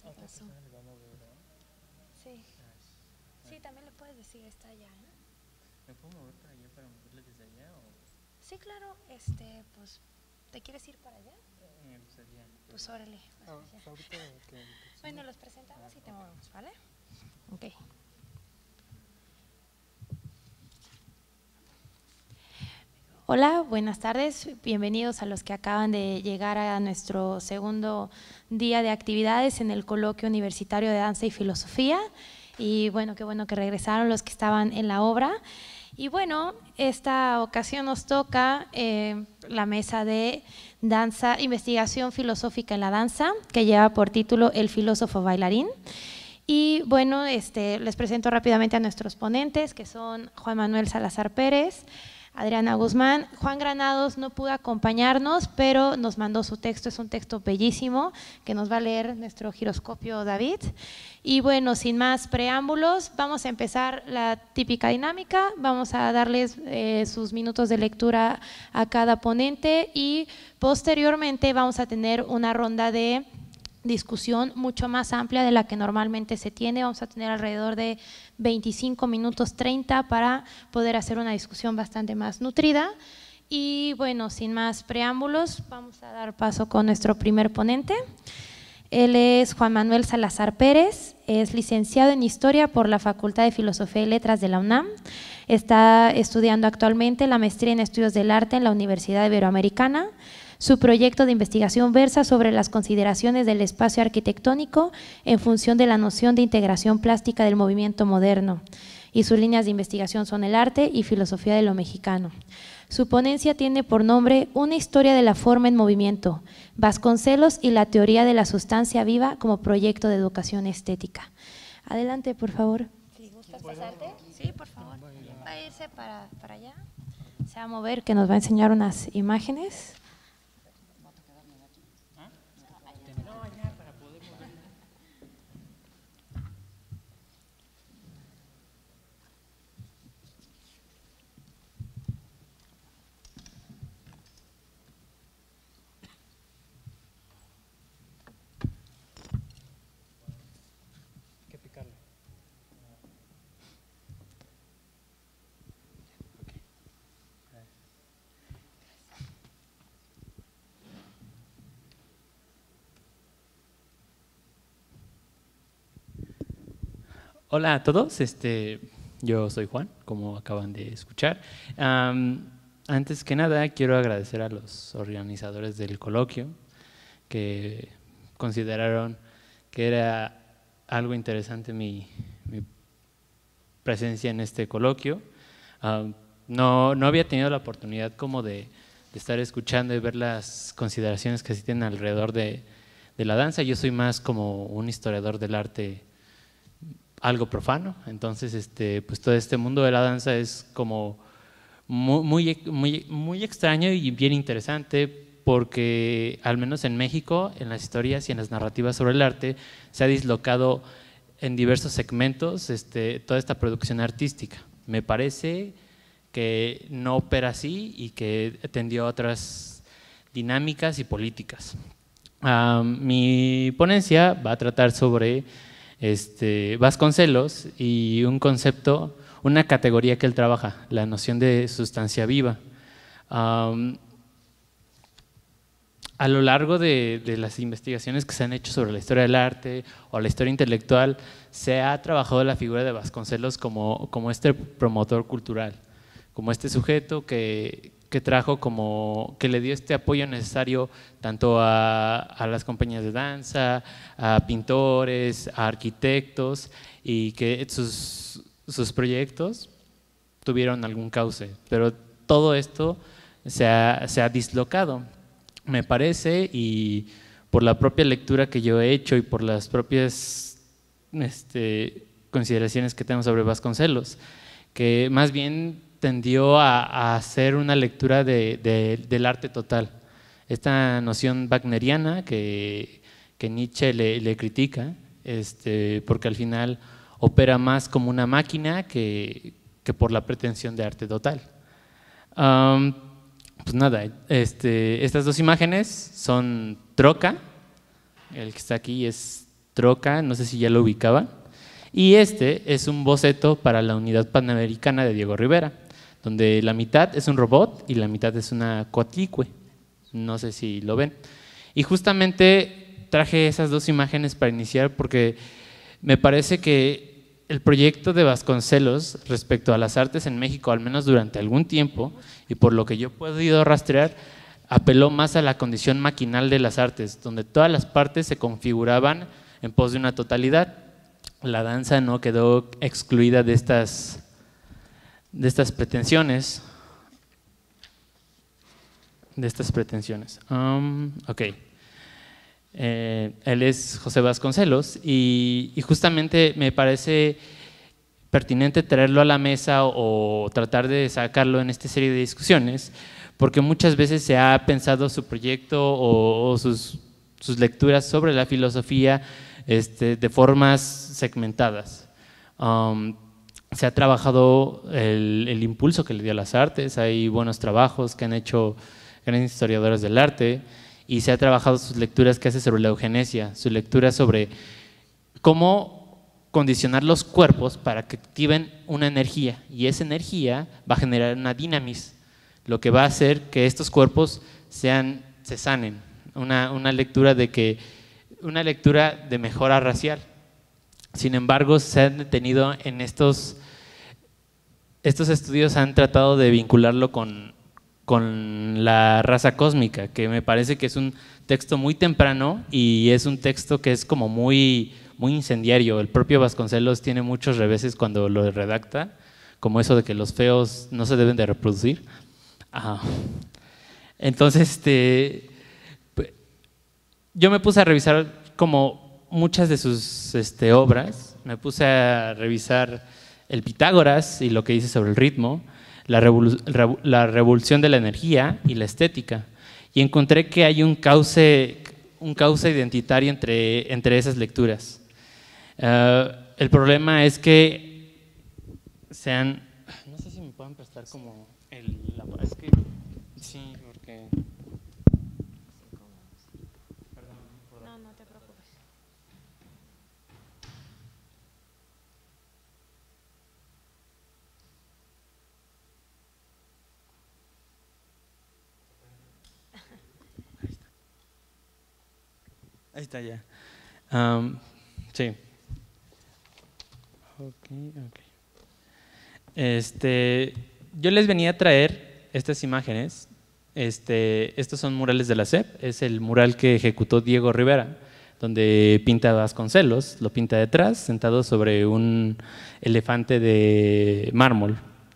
otra Eso. persona le va a mover, ¿verdad? Sí. Ah, Sí, también le puedes decir, está allá, ¿eh? ¿me puedo mover para allá para moverle desde allá o Sí, claro, pues, ¿te quieres ir para allá? me gustaría? Pues órale. Pues ahorita que Bueno, los presentamos y te ok. movemos, ¿vale? Ok. Hola, buenas tardes. Bienvenidos a los que acaban de llegar a nuestro segundo día de actividades en el Coloquio Universitario de Danza y Filosofía. Y bueno que regresaron los que estaban en la obra. Y bueno, esta ocasión nos toca la mesa de danza, investigación filosófica en la danza, que lleva por título El filósofo bailarín. Y bueno, les presento rápidamente a nuestros ponentes, que son Juan Manuel Salazar Pérez, Adriana Guzmán. Juan Granados no pudo acompañarnos, pero nos mandó su texto, es un texto bellísimo que nos va a leer nuestro giroscopio David. Y bueno, sin más preámbulos, vamos a empezar la típica dinámica, vamos a darles sus minutos de lectura a cada ponente y posteriormente vamos a tener una ronda de discusión mucho más amplia de la que normalmente se tiene. Vamos a tener alrededor de 25 minutos 30 para poder hacer una discusión bastante más nutrida. Y bueno, sin más preámbulos, vamos a dar paso con nuestro primer ponente. Él es Juan Manuel Salazar Pérez, es licenciado en Historia por la Facultad de Filosofía y Letras de la UNAM. Está estudiando actualmente la maestría en Estudios del Arte en la Universidad Iberoamericana. Su proyecto de investigación versa sobre las consideraciones del espacio arquitectónico en función de la noción de integración plástica del movimiento moderno, y sus líneas de investigación son el arte y filosofía de lo mexicano. Su ponencia tiene por nombre Una historia de la forma en movimiento, Vasconcelos y la teoría de la sustancia viva como proyecto de educación estética. Adelante, por favor. Si gustas pasarte. Sí, por favor. Va a irse para allá. Se va a mover, que nos va a enseñar unas imágenes. No, allá para poder mover. hay que picarle. Hola a todos, yo soy Juan, como acaban de escuchar. Antes que nada, quiero agradecer a los organizadores del coloquio que consideraron que era algo interesante mi presencia en este coloquio. No había tenido la oportunidad como de estar escuchando y ver las consideraciones que se tienen alrededor de la danza. Yo soy más como un historiador del arte algo profano, entonces pues todo este mundo de la danza es como muy extraño y bien interesante, porque al menos en México, en las historias y en las narrativas sobre el arte, se ha dislocado en diversos segmentos toda esta producción artística. Me parece que no opera así y que tendió a otras dinámicas y políticas. Mi ponencia va a tratar sobre Vasconcelos y un concepto, una categoría que él trabaja, la noción de sustancia viva. A lo largo de las investigaciones que se han hecho sobre la historia del arte o la historia intelectual, se ha trabajado la figura de Vasconcelos como este promotor cultural, como este sujeto que trajo, que le dio este apoyo necesario tanto a las compañías de danza, a pintores, a arquitectos, y que sus proyectos tuvieron algún cauce, pero todo esto se ha dislocado, me parece, y por la propia lectura que yo he hecho y por las propias consideraciones que tengo sobre Vasconcelos, que más bien tendió a hacer una lectura del arte total. Esta noción wagneriana que Nietzsche le critica, porque al final opera más como una máquina que por la pretensión de arte total. Pues nada, estas dos imágenes son Troca, el que está aquí es troca, no sé si ya lo ubicaban. Y este es un boceto para la Unidad Panamericana de Diego Rivera, donde la mitad es un robot y la mitad es una coatlicue. No sé si lo ven. Y justamente traje esas dos imágenes para iniciar porque me parece que el proyecto de Vasconcelos respecto a las artes en México, al menos durante algún tiempo, y por lo que yo he podido rastrear, apeló más a la condición maquinal de las artes, donde todas las partes se configuraban en pos de una totalidad. La danza no quedó excluida de estas pretensiones. Ok. Él es José Vasconcelos y justamente me parece pertinente traerlo a la mesa o tratar de sacarlo en esta serie de discusiones, porque muchas veces se ha pensado su proyecto o sus lecturas sobre la filosofía de formas segmentadas. Se ha trabajado el impulso que le dio a las artes, hay buenos trabajos que han hecho grandes historiadores del arte, y se ha trabajado sus lecturas que hace sobre la eugenesia, su lectura sobre cómo condicionar los cuerpos para que activen una energía, y esa energía va a generar una dinamis, lo que va a hacer que estos cuerpos se sanen, una lectura de mejora racial. Sin embargo, se han detenido en estos estudios, han tratado de vincularlo con la raza cósmica, que me parece que es un texto muy temprano y es un texto que es como muy incendiario. El propio Vasconcelos tiene muchos reveses cuando lo redacta, como eso de que los feos no se deben de reproducir. Entonces, yo me puse a revisar como muchas de sus obras, me puse a revisar el Pitágoras y lo que dice sobre el ritmo, la revolución de la energía y la estética, y encontré que hay un cauce identitario entre esas lecturas. El problema es que no sé si me pueden prestar como es que sí, porque No te preocupes. ahí está ya. Sí. Yo les venía a traer estas imágenes. Estos son murales de la SEP. Es el mural que ejecutó Diego Rivera, donde pinta Vasconcelos, lo pinta detrás, sentado sobre un elefante de mármol.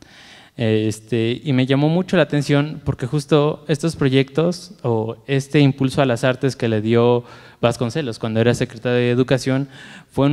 Y me llamó mucho la atención porque justo estos proyectos o este impulso a las artes que le dio Vasconcelos cuando era secretario de Educación fue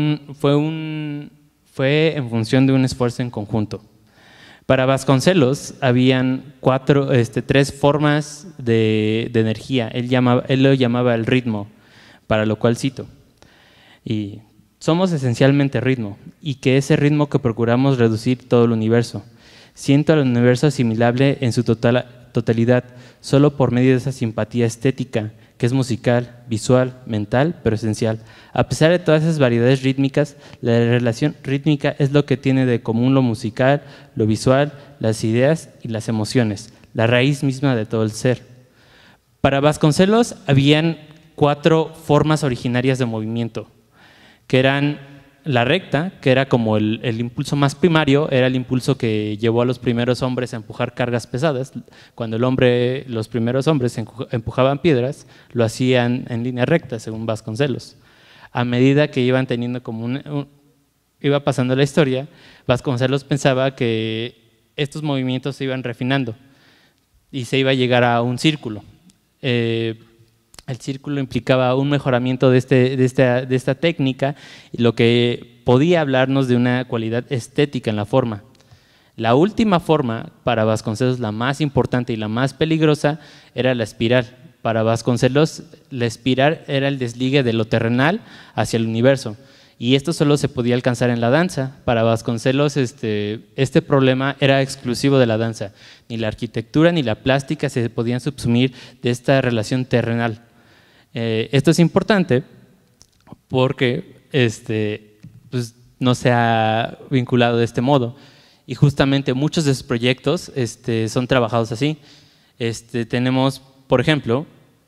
en función de un esfuerzo en conjunto. Para Vasconcelos habían tres formas de energía. Él lo llamaba el ritmo, para lo cual cito: y somos esencialmente ritmo, y que ese ritmo que procuramos reducir todo el universo. Siento al universo asimilable en su totalidad, solo por medio de esa simpatía estética, que es musical, visual, mental, pero esencial. A pesar de todas esas variedades rítmicas, la relación rítmica es lo que tiene de común lo musical, lo visual, las ideas y las emociones, la raíz misma de todo el ser. Para Vasconcelos habían 4 formas originarias de movimiento, que eran la recta, que era como el impulso más primario, era el impulso que llevó a los primeros hombres a empujar cargas pesadas. Cuando los primeros hombres empujaban piedras, lo hacían en línea recta, según Vasconcelos. A medida que iban teniendo iba pasando la historia, Vasconcelos pensaba que estos movimientos se iban refinando y se iba a llegar a un círculo. El círculo implicaba un mejoramiento de esta técnica, y lo que podía hablarnos de una cualidad estética en la forma. La última forma, para Vasconcelos la más importante y la más peligrosa, era la espiral. Para Vasconcelos, la espiral era el desligue de lo terrenal hacia el universo, y esto solo se podía alcanzar en la danza. Para Vasconcelos este problema era exclusivo de la danza. Ni la arquitectura ni la plástica se podían subsumir de esta relación terrenal. Esto es importante porque pues no se ha vinculado de este modo. Y justamente muchos de sus proyectos son trabajados así. Tenemos, por ejemplo,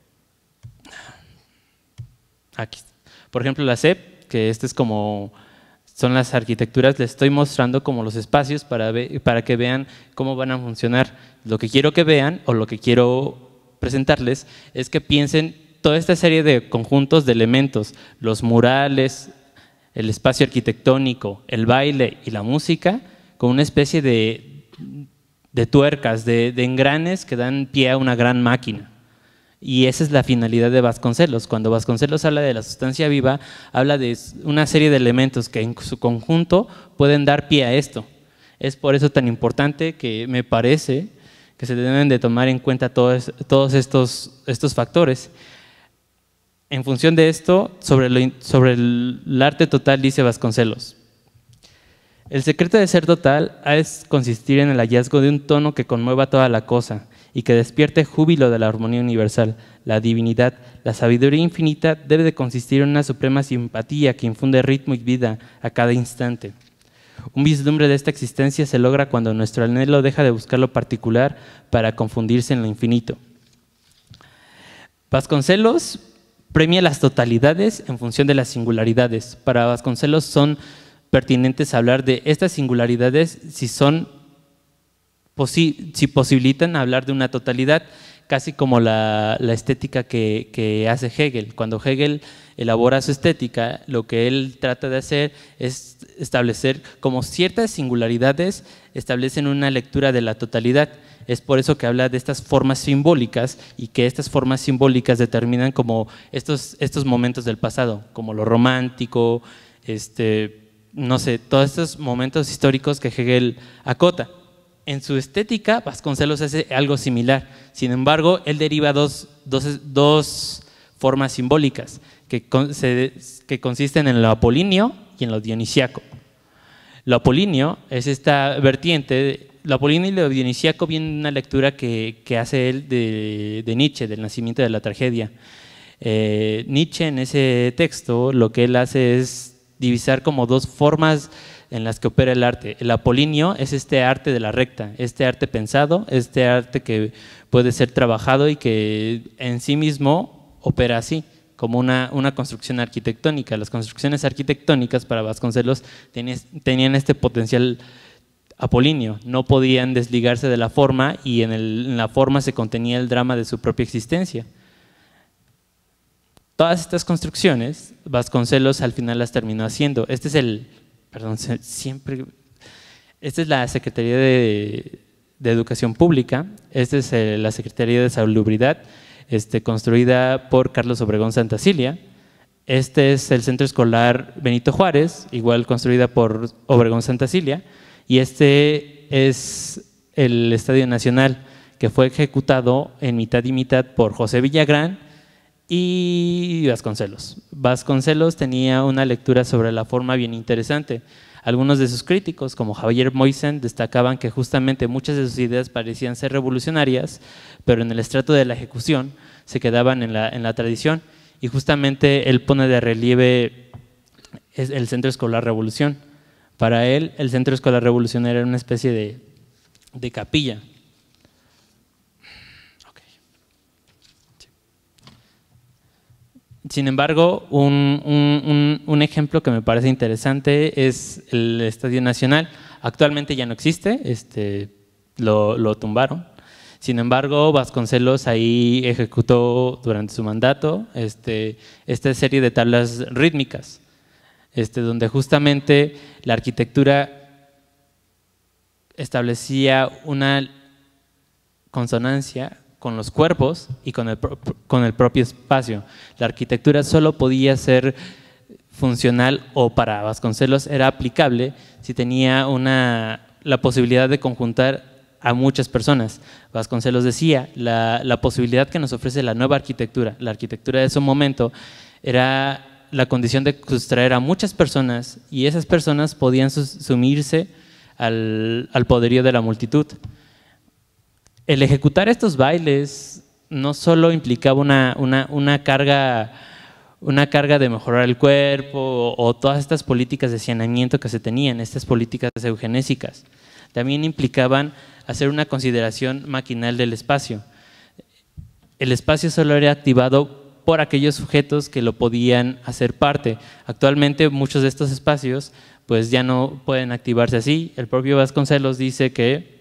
aquí, por ejemplo, la SEP, que es como son las arquitecturas, les estoy mostrando como los espacios para que vean cómo van a funcionar. Lo que quiero que vean o lo que quiero presentarles es que piensen toda esta serie de conjuntos de elementos, los murales, el espacio arquitectónico, el baile y la música, con una especie de tuercas, de engranes que dan pie a una gran máquina. Y esa es la finalidad de Vasconcelos. Cuando Vasconcelos habla de la sustancia viva, habla de una serie de elementos que en su conjunto pueden dar pie a esto. Es por eso tan importante que me parece que se deben de tomar en cuenta todos estos factores. En función de esto, sobre el arte total, dice Vasconcelos: el secreto de ser total es consistir en el hallazgo de un tono que conmueva toda la cosa y que despierte júbilo de la armonía universal. La divinidad, la sabiduría infinita debe de consistir en una suprema simpatía que infunde ritmo y vida a cada instante. Un vislumbre de esta existencia se logra cuando nuestro anhelo deja de buscar lo particular para confundirse en lo infinito. Vasconcelos premia las totalidades en función de las singularidades. Para Vasconcelos son pertinentes hablar de estas singularidades si posibilitan hablar de una totalidad, casi como la estética que hace Hegel. Cuando Hegel elabora su estética, lo que él trata de hacer es establecer como ciertas singularidades establecen una lectura de la totalidad. Es por eso que habla de estas formas simbólicas y que estas formas simbólicas determinan como estos momentos del pasado, como lo romántico, no sé, todos estos momentos históricos que Hegel acota. En su estética, Vasconcelos hace algo similar. Sin embargo, él deriva dos formas simbólicas que consisten en lo apolíneo y en lo dionisíaco. Lo apolíneo es esta vertiente. Lo apolíneo y lo dionisíaco viene de una lectura que hace él de Nietzsche, del nacimiento de la tragedia. Nietzsche, en ese texto, lo que él hace es divisar como dos formas en las que opera el arte. El apolíneo es este arte de la recta, este arte pensado, este arte que puede ser trabajado y que en sí mismo opera así, como una construcción arquitectónica. Las construcciones arquitectónicas para Vasconcelos tenían este potencial apolíneo, no podían desligarse de la forma y en la forma se contenía el drama de su propia existencia. Todas estas construcciones, Vasconcelos al final las terminó haciendo. Esta es la Secretaría de Educación Pública, esta es la Secretaría de Salubridad, construida por Carlos Obregón Santacilia. Este es el Centro Escolar Benito Juárez, igual construida por Obregón Santacilia. Y este es el Estadio Nacional, que fue ejecutado en mitad y mitad por José Villagrán y Vasconcelos. Vasconcelos tenía una lectura sobre la forma bien interesante. Algunos de sus críticos, como Javier Moisen, destacaban que justamente muchas de sus ideas parecían ser revolucionarias, pero en el estrato de la ejecución se quedaban en la tradición, y justamente él pone de relieve el Centro Escolar Revolución. Para él, el Centro Escolar Revolución era una especie de capilla. Sin embargo, un ejemplo que me parece interesante es el Estadio Nacional. Actualmente ya no existe, lo tumbaron. Sin embargo, Vasconcelos ahí ejecutó durante su mandato esta serie de tablas rítmicas, donde justamente la arquitectura establecía una consonancia con los cuerpos y con el propio espacio. La arquitectura solo podía ser funcional, o para Vasconcelos era aplicable, si tenía la posibilidad de conjuntar a muchas personas. Vasconcelos decía, la posibilidad que nos ofrece la nueva arquitectura, la arquitectura de ese momento, era la condición de sustraer a muchas personas, y esas personas podían sumirse al poderío de la multitud. El ejecutar estos bailes no solo implicaba una carga una carga de mejorar el cuerpo o todas estas políticas de saneamiento que se tenían, estas políticas eugenésicas. También implicaban hacer una consideración maquinal del espacio. El espacio solo era activado por aquellos sujetos que lo podían hacer parte. Actualmente muchos de estos espacios pues ya no pueden activarse así. El propio Vasconcelos dice que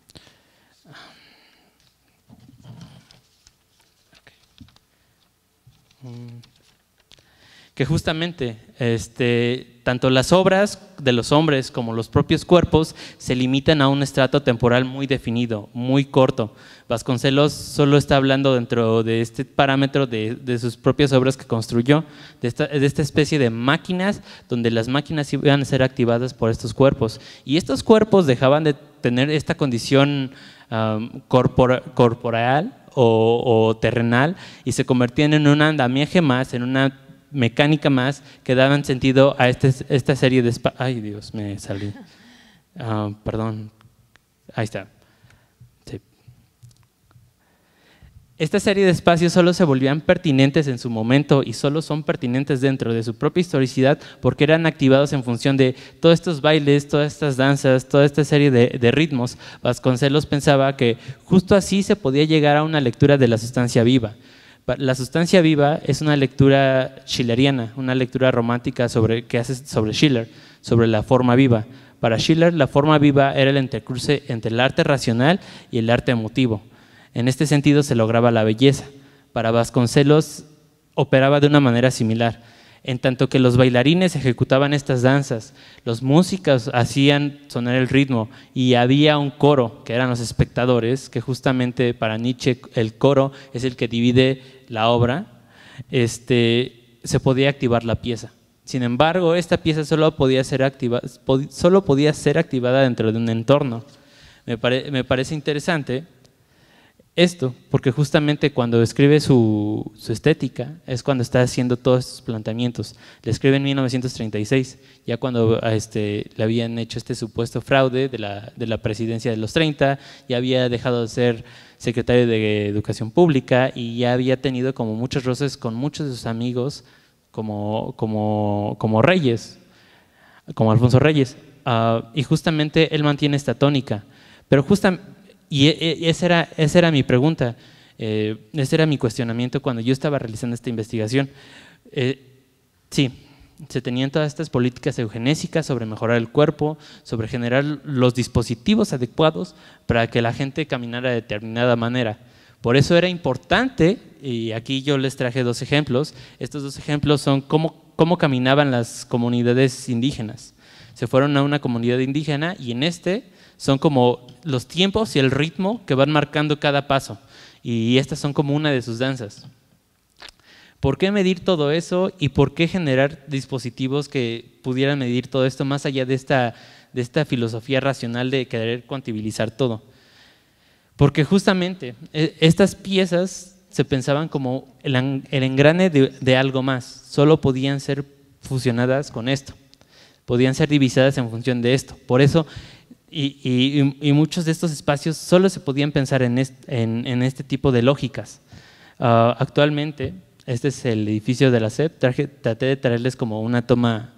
justamente tanto las obras de los hombres como los propios cuerpos se limitan a un estrato temporal muy definido, muy corto. Vasconcelos solo está hablando dentro de este parámetro de sus propias obras que construyó, de esta especie de máquinas, donde las máquinas iban a ser activadas por estos cuerpos. Y estos cuerpos dejaban de tener esta condición corporal o terrenal y se convertían en un andamiaje más, en una mecánica más que daban sentido a esta serie de ay Dios, me salí, perdón, ahí está. Sí. Esta serie de espacios solo se volvían pertinentes en su momento y solo son pertinentes dentro de su propia historicidad porque eran activados en función de todos estos bailes, todas estas danzas, toda esta serie de ritmos. Vasconcelos pensaba que justo así se podía llegar a una lectura de la sustancia viva. La sustancia viva es una lectura schilleriana, una lectura romántica que hace sobre Schiller, sobre la forma viva. Para Schiller, la forma viva era el entrecruce entre el arte racional y el arte emotivo. En este sentido se lograba la belleza. Para Vasconcelos operaba de una manera similar. En tanto que los bailarines ejecutaban estas danzas, los músicos hacían sonar el ritmo y había un coro, que eran los espectadores, que justamente para Nietzsche el coro es el que divide la obra, se podía activar la pieza. Sin embargo, esta pieza solo podía ser activada dentro de un entorno. Me parece interesante esto, porque justamente cuando escribe su estética es cuando está haciendo todos estos planteamientos. Le escribe en 1936, ya cuando le habían hecho este supuesto fraude de la presidencia de los 30, ya había dejado de ser secretario de Educación Pública y ya había tenido como muchos roces con muchos de sus amigos como Reyes, como Alfonso Reyes, y justamente él mantiene esta tónica, pero justamente y esa era mi pregunta, ese era mi cuestionamiento cuando yo estaba realizando esta investigación. Sí, se tenían todas estas políticas eugenésicas sobre mejorar el cuerpo, sobre generar los dispositivos adecuados para que la gente caminara de determinada manera. Por eso era importante, y aquí yo les traje dos ejemplos. Estos dos ejemplos son cómo caminaban las comunidades indígenas. Se fueron a una comunidad indígena y en son como los tiempos y el ritmo que van marcando cada paso, y estas son como una de sus danzas. ¿Por qué medir todo eso y por qué generar dispositivos que pudieran medir todo esto más allá de esta filosofía racional de querer cuantibilizar todo? Porque justamente estas piezas se pensaban como el engrane de algo más, solo podían ser fusionadas con esto, podían ser divisadas en función de esto. Por eso y muchos de estos espacios solo se podían pensar en este tipo de lógicas. Actualmente, este es el edificio de la SEP. Traté de traerles como una toma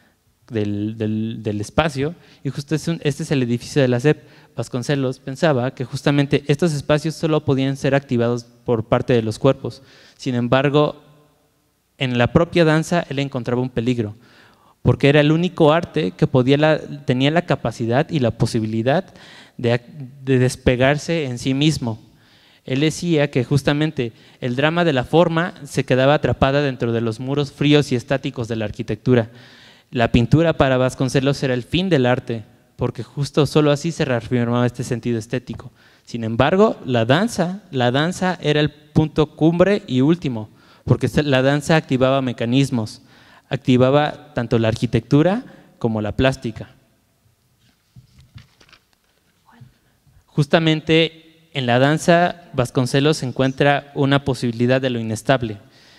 del espacio, y justo este es el edificio de la SEP. Vasconcelos pensaba que justamente estos espacios solo podían ser activados por parte de los cuerpos. Sin embargo, en la propia danza él encontraba un peligro, porque era el único arte que tenía la capacidad y la posibilidad de despegarse en sí mismo. Él decía que justamente el drama de la forma se quedaba atrapada dentro de los muros fríos y estáticos de la arquitectura. La pintura para Vasconcelos era el fin del arte, porque justo solo así se reafirmaba este sentido estético. Sin embargo, la danza era el punto cumbre y último, porque la danza activaba mecanismos, activaba tanto la arquitectura como la plástica. Justamente en la danza Vasconcelos encuentra una posibilidad de lo inestable,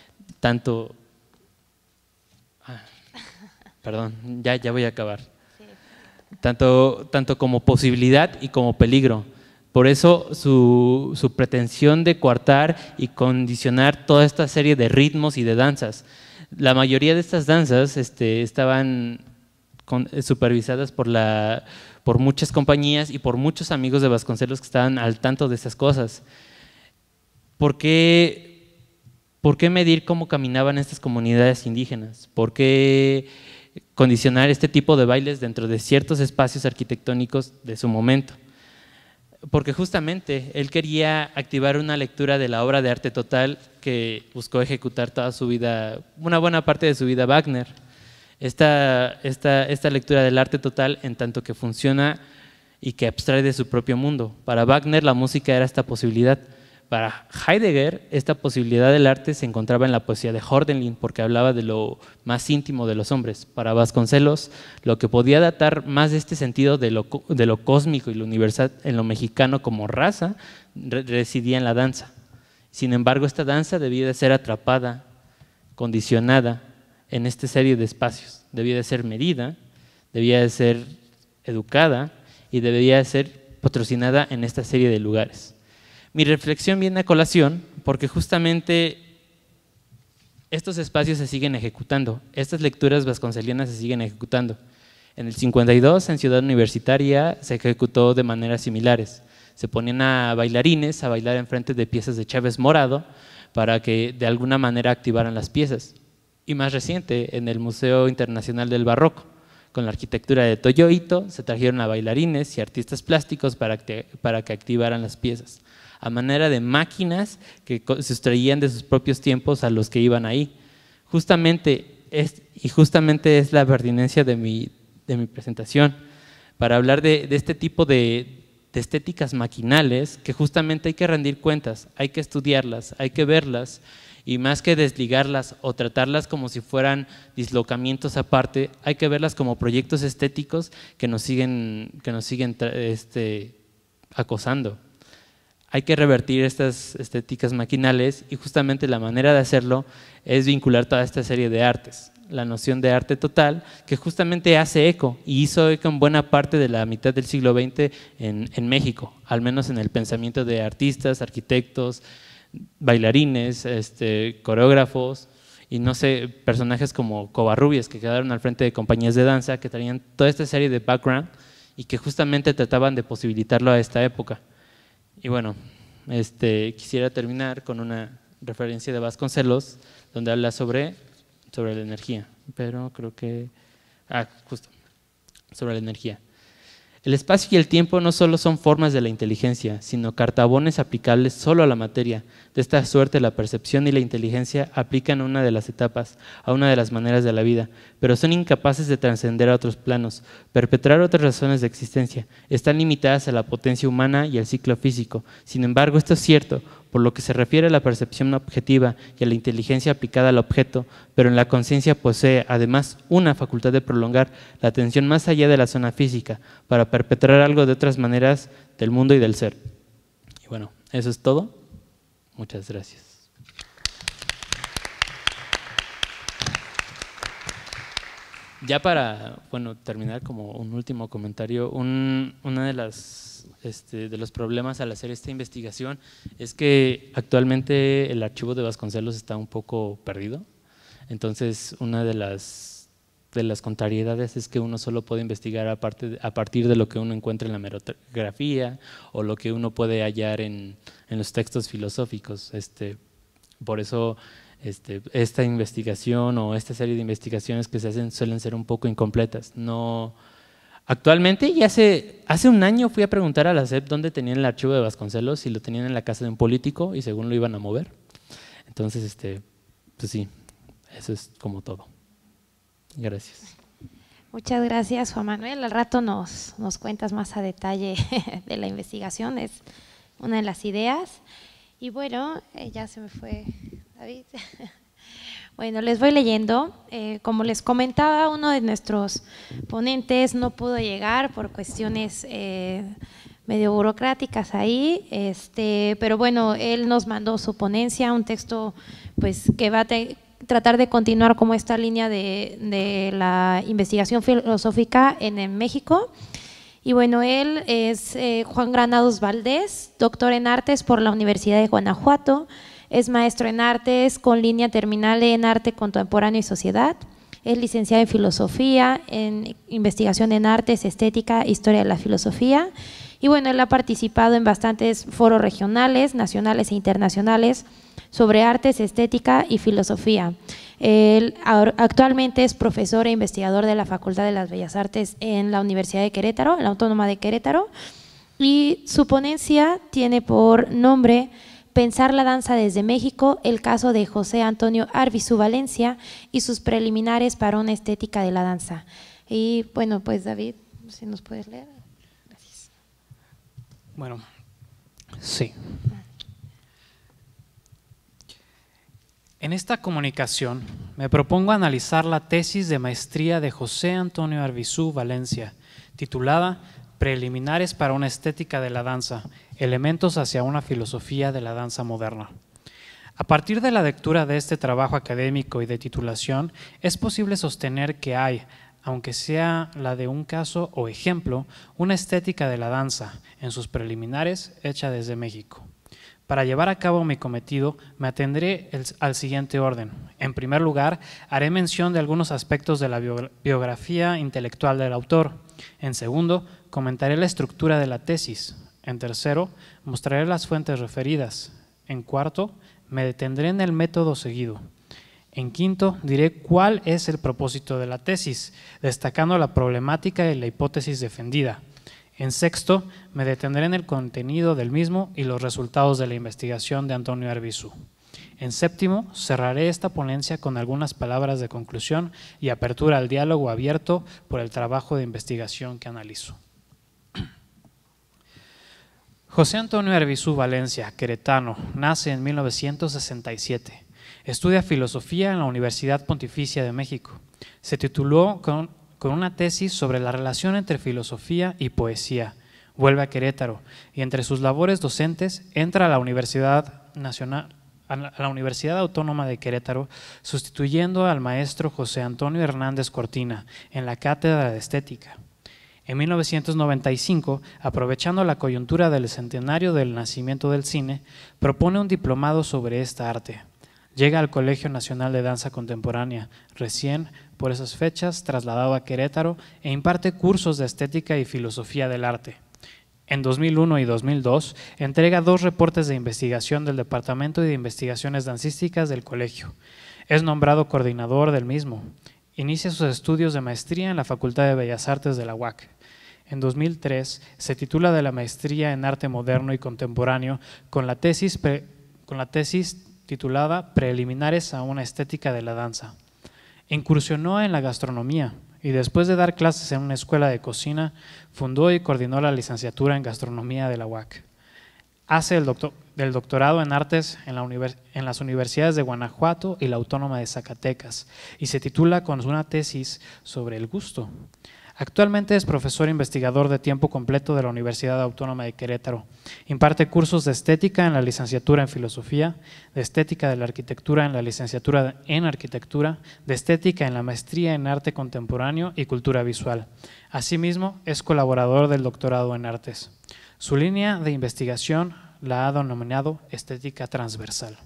perdón, ya voy a acabar, tanto como posibilidad y como peligro. Por eso su pretensión de coartar y condicionar toda esta serie de ritmos y de danzas. La mayoría de estas danzas estaban supervisadas por muchas compañías y por muchos amigos de Vasconcelos que estaban al tanto de esas cosas. ¿Por qué medir cómo caminaban estas comunidades indígenas? ¿Por qué condicionar este tipo de bailes dentro de ciertos espacios arquitectónicos de su momento? Porque justamente él quería activar una lectura de la obra de arte total que buscó ejecutar toda su vida, una buena parte de su vida, Wagner. Esta lectura del arte total en tanto que funciona y que abstrae de su propio mundo. Para Wagner la música era esta posibilidad. Para Heidegger esta posibilidad del arte se encontraba en la poesía de Hölderlin porque hablaba de lo más íntimo de los hombres. Para Vasconcelos lo que podía datar más de este sentido de lo cósmico y lo universal en lo mexicano como raza residía en la danza. Sin embargo, esta danza debía de ser atrapada, condicionada en esta serie de espacios. Debía de ser medida, debía de ser educada y debía de ser patrocinada en esta serie de lugares. Mi reflexión viene a colación porque justamente estos espacios se siguen ejecutando, estas lecturas vasconcelianas se siguen ejecutando. En el 52, en Ciudad Universitaria, se ejecutó de maneras similares. Se ponían a bailarines a bailar enfrente de piezas de Chávez Morado para que de alguna manera activaran las piezas. Y más reciente, en el Museo Internacional del Barroco, con la arquitectura de Toyo Ito, se trajeron a bailarines y artistas plásticos para que activaran las piezas, a manera de máquinas que se extraían de sus propios tiempos a los que iban ahí. Justamente es la pertinencia de mi presentación, para hablar de este tipo de estéticas maquinales que justamente hay que rendir cuentas, hay que estudiarlas, hay que verlas, y más que desligarlas o tratarlas como si fueran dislocamientos aparte, hay que verlas como proyectos estéticos que nos siguen acosando. Hay que revertir estas estéticas maquinales y justamente la manera de hacerlo es vincular toda esta serie de artes. La noción de arte total que justamente hace eco y hizo eco en buena parte de la mitad del siglo XX en México, al menos en el pensamiento de artistas, arquitectos, bailarines, coreógrafos y no sé, personajes como Covarrubias que quedaron al frente de compañías de danza que traían toda esta serie de background y que justamente trataban de posibilitarlo a esta época. Y bueno, quisiera terminar con una referencia de Vasconcelos donde habla sobre la energía, pero creo que… justo, sobre la energía. El espacio y el tiempo no solo son formas de la inteligencia, sino cartabones aplicables solo a la materia. De esta suerte, la percepción y la inteligencia aplican una de las etapas, a una de las maneras de la vida, pero son incapaces de trascender a otros planos, perpetrar otras razones de existencia. Están limitadas a la potencia humana y al ciclo físico. Sin embargo, esto es cierto, por lo que se refiere a la percepción objetiva y a la inteligencia aplicada al objeto, pero en la conciencia posee, además, una facultad de prolongar la atención más allá de la zona física, para perpetrar algo de otras maneras del mundo y del ser. Y bueno, eso es todo. Muchas gracias. Ya para terminar como un último comentario, una de los problemas al hacer esta investigación es que actualmente el archivo de Vasconcelos está un poco perdido. Entonces, una de las contrariedades es que uno solo puede investigar a partir de lo que uno encuentra en la merografía o lo que uno puede hallar en los textos filosóficos. Por eso esta investigación o esta serie de investigaciones que se hacen suelen ser un poco incompletas. Actualmente, y hace un año fui a preguntar a la SEP dónde tenían el archivo de Vasconcelos, si lo tenían en la casa de un político y según lo iban a mover. Entonces, pues sí, eso es como todo. Gracias. Muchas gracias, Juan Manuel. Al rato nos cuentas más a detalle de la investigación, es una de las ideas. Y bueno, ya se me fue David. Bueno, les voy leyendo. Como les comentaba, uno de nuestros ponentes no pudo llegar por cuestiones medio burocráticas ahí, pero bueno, él nos mandó su ponencia, un texto pues que va a tratar de continuar como esta línea de la investigación filosófica en México. Y bueno, él es Juan Granados Valdés, doctor en artes por la Universidad de Guanajuato, es maestro en artes con línea terminal en arte contemporáneo y sociedad. Es licenciado en filosofía, en investigación en artes, estética, historia de la filosofía. Y bueno, él ha participado en bastantes foros regionales, nacionales e internacionales sobre artes, estética y filosofía. Él actualmente es profesor e investigador de la Facultad de las Bellas Artes en la Universidad de Querétaro, en la Autónoma de Querétaro. Y su ponencia tiene por nombre Pensar la danza desde México, el caso de José Antonio Arbizu Valencia y sus preliminares para una estética de la danza. Y bueno, pues David, si nos puedes leer. Gracias. Bueno, sí. En esta comunicación me propongo analizar la tesis de maestría de José Antonio Arbizu Valencia, titulada Preliminares para una estética de la danza, elementos hacia una filosofía de la danza moderna. A partir de la lectura de este trabajo académico y de titulación, es posible sostener que hay, aunque sea la de un caso o ejemplo, una estética de la danza, en sus preliminares, hecha desde México. Para llevar a cabo mi cometido, me atendré al siguiente orden. En primer lugar, haré mención de algunos aspectos de la biografía intelectual del autor. En segundo, comentaré la estructura de la tesis. En tercero, mostraré las fuentes referidas. En cuarto, me detendré en el método seguido. En quinto, diré cuál es el propósito de la tesis, destacando la problemática y la hipótesis defendida. En sexto, me detendré en el contenido del mismo y los resultados de la investigación de Antonio Arbizu. En séptimo, cerraré esta ponencia con algunas palabras de conclusión y apertura al diálogo abierto por el trabajo de investigación que analizo. José Antonio Arbizu Valencia, queretano, nace en 1967. Estudia filosofía en la Universidad Pontificia de México. Se tituló con una tesis sobre la relación entre filosofía y poesía. Vuelve a Querétaro y entre sus labores docentes entra a la Universidad Autónoma de Querétaro, sustituyendo al maestro José Antonio Hernández Cortina en la Cátedra de Estética. En 1995, aprovechando la coyuntura del centenario del nacimiento del cine, propone un diplomado sobre esta arte. Llega al Colegio Nacional de Danza Contemporánea, recién por esas fechas trasladado a Querétaro, e imparte cursos de estética y filosofía del arte. En 2001 y 2002 entrega 2 reportes de investigación del Departamento de Investigaciones Dancísticas del colegio. Es nombrado coordinador del mismo. Inicia sus estudios de maestría en la Facultad de Bellas Artes de la UAC. En 2003 se titula de la maestría en arte moderno y contemporáneo con la tesis titulada Preliminares a una estética de la danza. Incursionó en la gastronomía y después de dar clases en una escuela de cocina, fundó y coordinó la licenciatura en gastronomía de la UAC. Hace el doctorado en artes en las universidades de Guanajuato y la Autónoma de Zacatecas y se titula con una tesis sobre el gusto. Actualmente es profesor investigador de tiempo completo de la Universidad Autónoma de Querétaro. Imparte cursos de estética en la licenciatura en filosofía, de estética de la arquitectura en la licenciatura en arquitectura, de estética en la maestría en arte contemporáneo y cultura visual. Asimismo, es colaborador del doctorado en artes. Su línea de investigación la ha denominado estética transversal.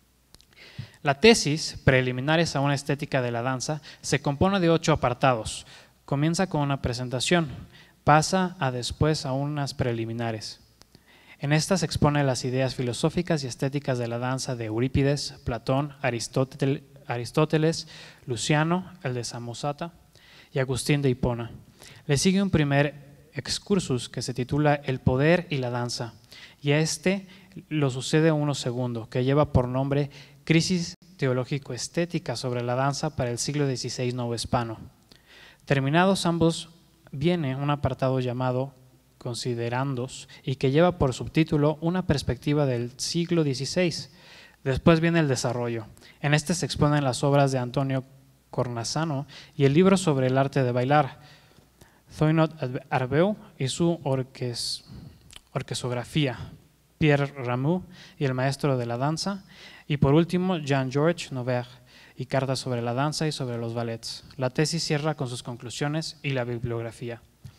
La tesis, Preliminares a una estética de la danza, se compone de 8 apartados. Comienza con una presentación, pasa después a unas preliminares. En estas expone las ideas filosóficas y estéticas de la danza de Eurípides, Platón, Aristóteles, Luciano, el de Samosata y Agustín de Hipona. Le sigue un primer excursus que se titula El poder y la danza, y a este lo sucede uno segundo, que lleva por nombre Crisis teológico-estética sobre la danza para el siglo XVI novohispano. Terminados ambos, viene un apartado llamado Considerandos y que lleva por subtítulo Una perspectiva del siglo XVI. Después viene el desarrollo. En este se exponen las obras de Antonio Cornazano y el libro sobre el arte de bailar, Thoinot Arbeu y su orquesografía, Pierre Rameau y el maestro de la danza, y por último Jean-Georges Noverre y cartas sobre la danza y sobre los ballets. La tesis cierra con sus conclusiones y la bibliografía.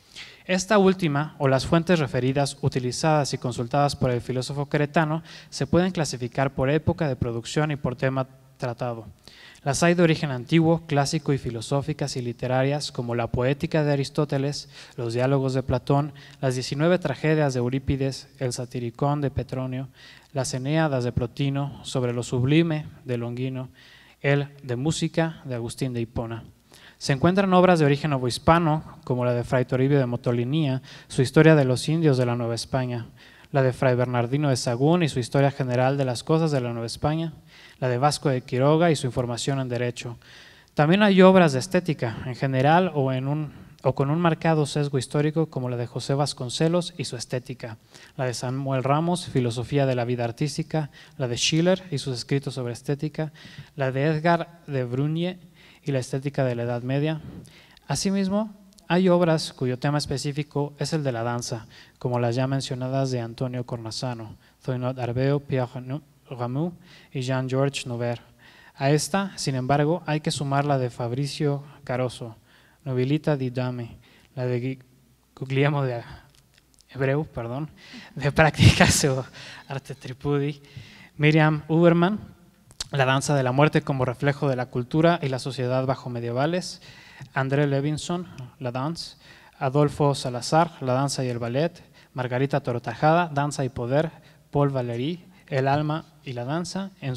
Esta última, o las fuentes referidas, utilizadas y consultadas por el filósofo queretano, se pueden clasificar por época de producción y por tema tratado. Las hay de origen antiguo, clásico y filosóficas y literarias, como la poética de Aristóteles, los diálogos de Platón, las 19 tragedias de Eurípides, el Satiricón de Petronio, las Eneadas de Plotino, sobre lo sublime de Longino, el de música de Agustín de Hipona. Se encuentran obras de origen novohispano, como la de Fray Toribio de Motolinía, su historia de los indios de la Nueva España, la de Fray Bernardino de Sahagún y su historia general de las cosas de la Nueva España, la de Vasco de Quiroga y su información en derecho. También hay obras de estética, en general o con un marcado sesgo histórico, como la de José Vasconcelos y su estética, la de Samuel Ramos, filosofía de la vida artística, la de Schiller y sus escritos sobre estética, la de Edgar de Brunier y la estética de la Edad Media. Asimismo, hay obras cuyo tema específico es el de la danza, como las ya mencionadas de Antonio Cornasano, Thoinot Arbeo, Pierre Rameau y Jean-Georges Nover. A esta, sin embargo, hay que sumar la de Fabricio Caroso, Nobilita di Dame, la de Guglielmo de Abreu, de Prácticas o Arte Tripudi, Miriam Uberman, La danza de la muerte como reflejo de la cultura y la sociedad bajo medievales, André Levinson, La danse, Adolfo Salazar, La danza y el ballet, Margarita Tortajada, Danza y poder, Paul Valéry, El alma y la danza, en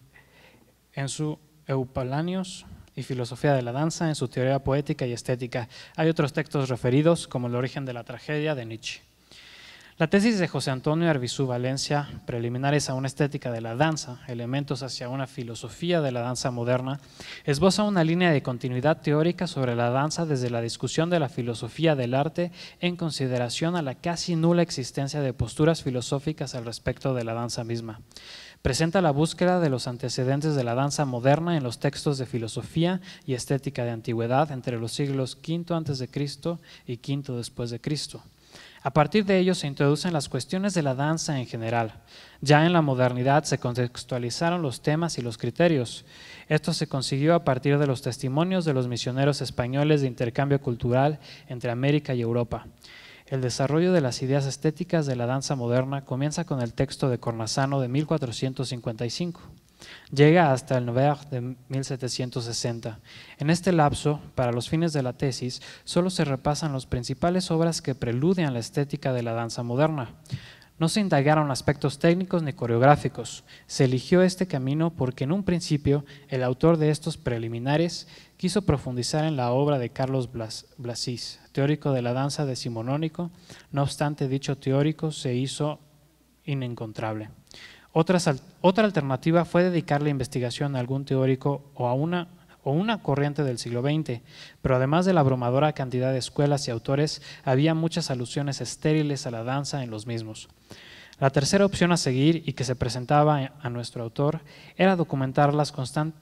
su Eupalanios y filosofía de la danza, en su teoría poética y estética. Hay otros textos referidos, como El origen de la tragedia de Nietzsche. La tesis de José Antonio Arbizu Valencia, Preliminares a una estética de la danza, elementos hacia una filosofía de la danza moderna, esboza una línea de continuidad teórica sobre la danza desde la discusión de la filosofía del arte en consideración a la casi nula existencia de posturas filosóficas al respecto de la danza misma. Presenta la búsqueda de los antecedentes de la danza moderna en los textos de filosofía y estética de antigüedad entre los siglos V a.C. y V después de Cristo. A partir de ello se introducen las cuestiones de la danza en general. Ya en la modernidad se contextualizaron los temas y los criterios. Esto se consiguió a partir de los testimonios de los misioneros españoles de intercambio cultural entre América y Europa. El desarrollo de las ideas estéticas de la danza moderna comienza con el texto de Cornasano de 1455. Llega hasta el Nover de 1760. En este lapso, para los fines de la tesis, solo se repasan las principales obras que preludian la estética de la danza moderna. No se indagaron aspectos técnicos ni coreográficos. Se eligió este camino porque en un principio el autor de estos preliminares quiso profundizar en la obra de Carlos Blasís, teórico de la danza decimonónico. No obstante, dicho teórico se hizo inencontrable. Otra alternativa fue dedicar la investigación a algún teórico o a una corriente del siglo XX, pero además de la abrumadora cantidad de escuelas y autores, había muchas alusiones estériles a la danza en los mismos. La tercera opción a seguir y que se presentaba a nuestro autor era documentar las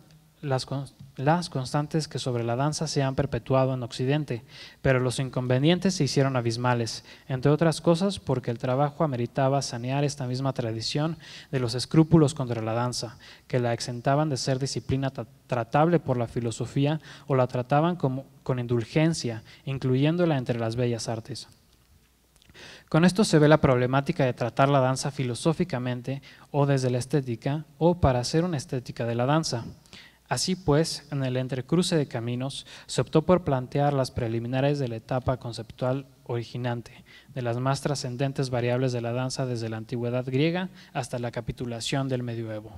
constantes que sobre la danza se han perpetuado en Occidente, pero los inconvenientes se hicieron abismales, entre otras cosas porque el trabajo ameritaba sanear esta misma tradición de los escrúpulos contra la danza, que la exentaban de ser disciplina tratable por la filosofía o la trataban con indulgencia, incluyéndola entre las bellas artes. Con esto se ve la problemática de tratar la danza filosóficamente o desde la estética o para hacer una estética de la danza. Así pues, en el entrecruce de caminos, se optó por plantear las preliminares de la etapa conceptual originante, de las más trascendentes variables de la danza desde la antigüedad griega hasta la capitulación del medioevo.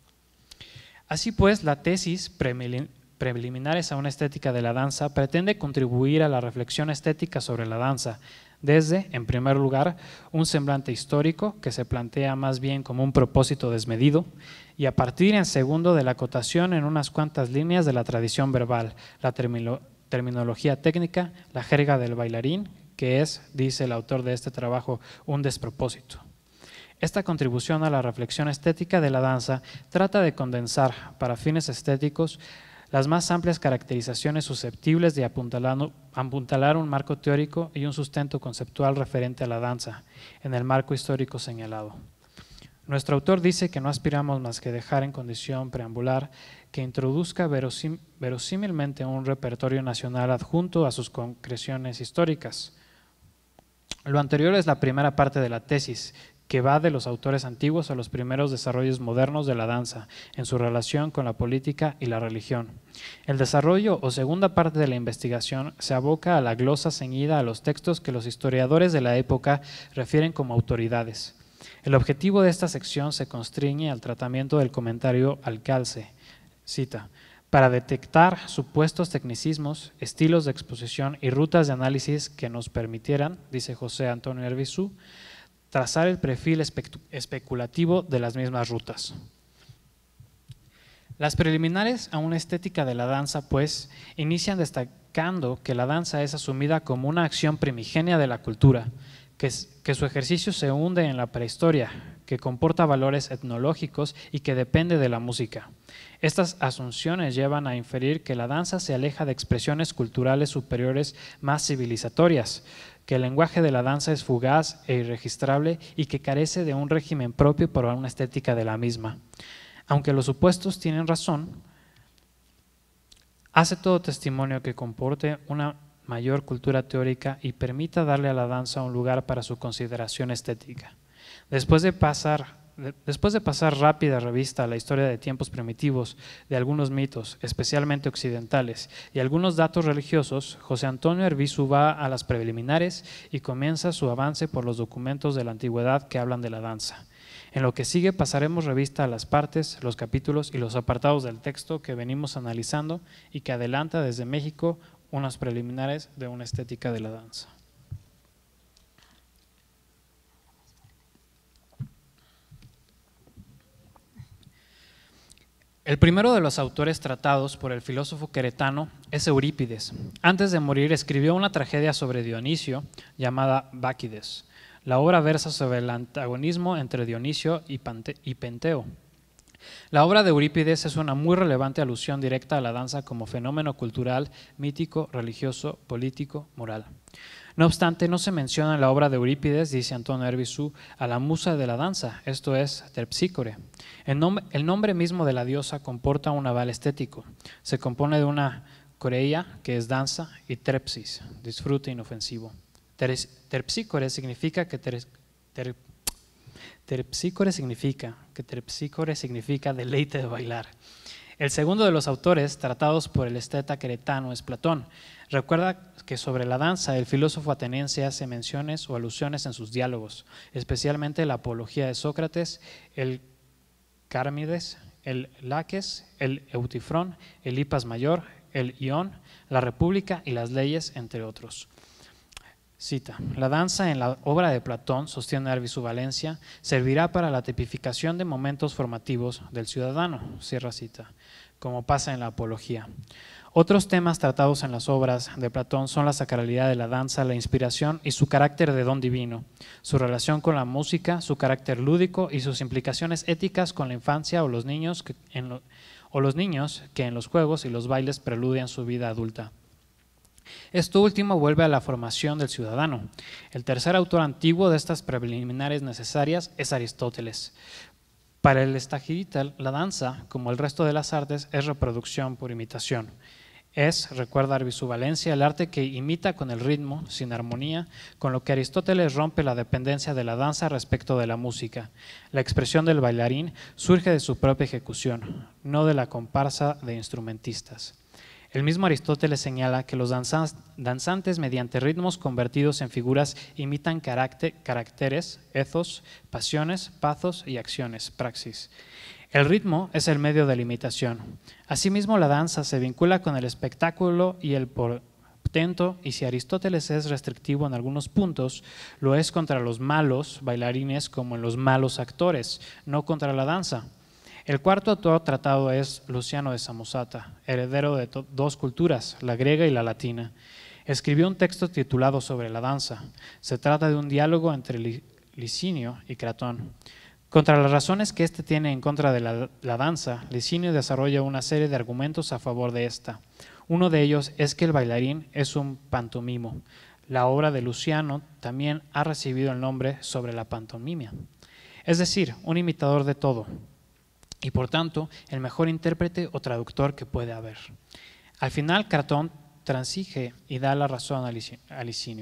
Así pues, la tesis Preliminares a una estética de la danza pretende contribuir a la reflexión estética sobre la danza, desde, en primer lugar, un semblante histórico que se plantea más bien como un propósito desmedido y a partir, en segundo, de la acotación en unas cuantas líneas de la tradición verbal, la terminología técnica, la jerga del bailarín, que es, dice el autor de este trabajo, un despropósito. Esta contribución a la reflexión estética de la danza trata de condensar, para fines estéticos, las más amplias caracterizaciones susceptibles de apuntalar un marco teórico y un sustento conceptual referente a la danza, en el marco histórico señalado. Nuestro autor dice que no aspiramos más que dejar en condición preambular que introduzca verosímilmente un repertorio nacional adjunto a sus concreciones históricas. Lo anterior es la primera parte de la tesis, que va de los autores antiguos a los primeros desarrollos modernos de la danza, en su relación con la política y la religión. El desarrollo o segunda parte de la investigación se aboca a la glosa ceñida a los textos que los historiadores de la época refieren como autoridades. El objetivo de esta sección se constriñe al tratamiento del comentario al calce, cita, para detectar supuestos tecnicismos, estilos de exposición y rutas de análisis que nos permitieran, dice José Antonio Arbizu, trazar el perfil especulativo de las mismas rutas. Las preliminares a una estética de la danza, pues, inician destacando que la danza es asumida como una acción primigenia de la cultura, que su ejercicio se hunde en la prehistoria, que comporta valores etnológicos y que depende de la música. Estas asunciones llevan a inferir que la danza se aleja de expresiones culturales superiores más civilizatorias, que el lenguaje de la danza es fugaz e irregistrable y que carece de un régimen propio para una estética de la misma. Aunque los supuestos tienen razón, hace todo testimonio que comporte una mayor cultura teórica y permita darle a la danza un lugar para su consideración estética. Después de pasar rápida revista a la historia de tiempos primitivos, de algunos mitos, especialmente occidentales, y algunos datos religiosos, José Antonio Arbizu va a las preliminares y comienza su avance por los documentos de la antigüedad que hablan de la danza. En lo que sigue pasaremos revista a las partes, los capítulos y los apartados del texto que venimos analizando y que adelanta desde México unas preliminares de una estética de la danza. El primero de los autores tratados por el filósofo queretano es Eurípides. Antes de morir escribió una tragedia sobre Dionisio llamada Báquides. La obra versa sobre el antagonismo entre Dionisio y Penteo. La obra de Eurípides es una muy relevante alusión directa a la danza como fenómeno cultural, mítico, religioso, político, moral. No obstante, no se menciona en la obra de Eurípides, dice Antonio Arbizu, a la musa de la danza, esto es, Terpsícore. El nombre mismo de la diosa comporta un aval estético. Se compone de una coreia, que es danza, y trepsis, disfrute inofensivo. Terpsícore significa que deleite de bailar. El segundo de los autores tratados por el esteta queretano es Platón. Recuerda que sobre la danza el filósofo ateniense hace menciones o alusiones en sus diálogos, especialmente la apología de Sócrates, el Cármides, el Laques, el Eutifrón, el Hipas Mayor, el Ión, la República y las leyes, entre otros. Cita, la danza en la obra de Platón, sostiene Arbizu Valencia, servirá para la tipificación de momentos formativos del ciudadano, cierra cita, como pasa en la apología. Otros temas tratados en las obras de Platón son la sacralidad de la danza, la inspiración y su carácter de don divino, su relación con la música, su carácter lúdico y sus implicaciones éticas con la infancia o los niños que en los juegos y los bailes preludian su vida adulta. Esto último vuelve a la formación del ciudadano. El tercer autor antiguo de estas preliminares necesarias es Aristóteles. Para el estagirita, la danza, como el resto de las artes, es reproducción por imitación. Recuerda Arbizu Valencia, el arte que imita con el ritmo, sin armonía, con lo que Aristóteles rompe la dependencia de la danza respecto de la música. La expresión del bailarín surge de su propia ejecución, no de la comparsa de instrumentistas. El mismo Aristóteles señala que los danzantes mediante ritmos convertidos en figuras imitan caracteres, ethos, pasiones, pathos y acciones, praxis. El ritmo es el medio de la imitación. Asimismo, la danza se vincula con el espectáculo y el portento, y si Aristóteles es restrictivo en algunos puntos, lo es contra los malos bailarines como en los malos actores, no contra la danza. El cuarto autor tratado es Luciano de Samosata, heredero de dos culturas, la griega y la latina. Escribió un texto titulado Sobre la danza. Se trata de un diálogo entre Licinio y Cratón. Contra las razones que éste tiene en contra de la danza, Licinio desarrolla una serie de argumentos a favor de esta. Uno de ellos es que el bailarín es un pantomimo. La obra de Luciano también ha recibido el nombre Sobre la pantomimia, es decir, un imitador de todo, y por tanto el mejor intérprete o traductor que puede haber. Al final, Cratón transige y da la razón a Licinio.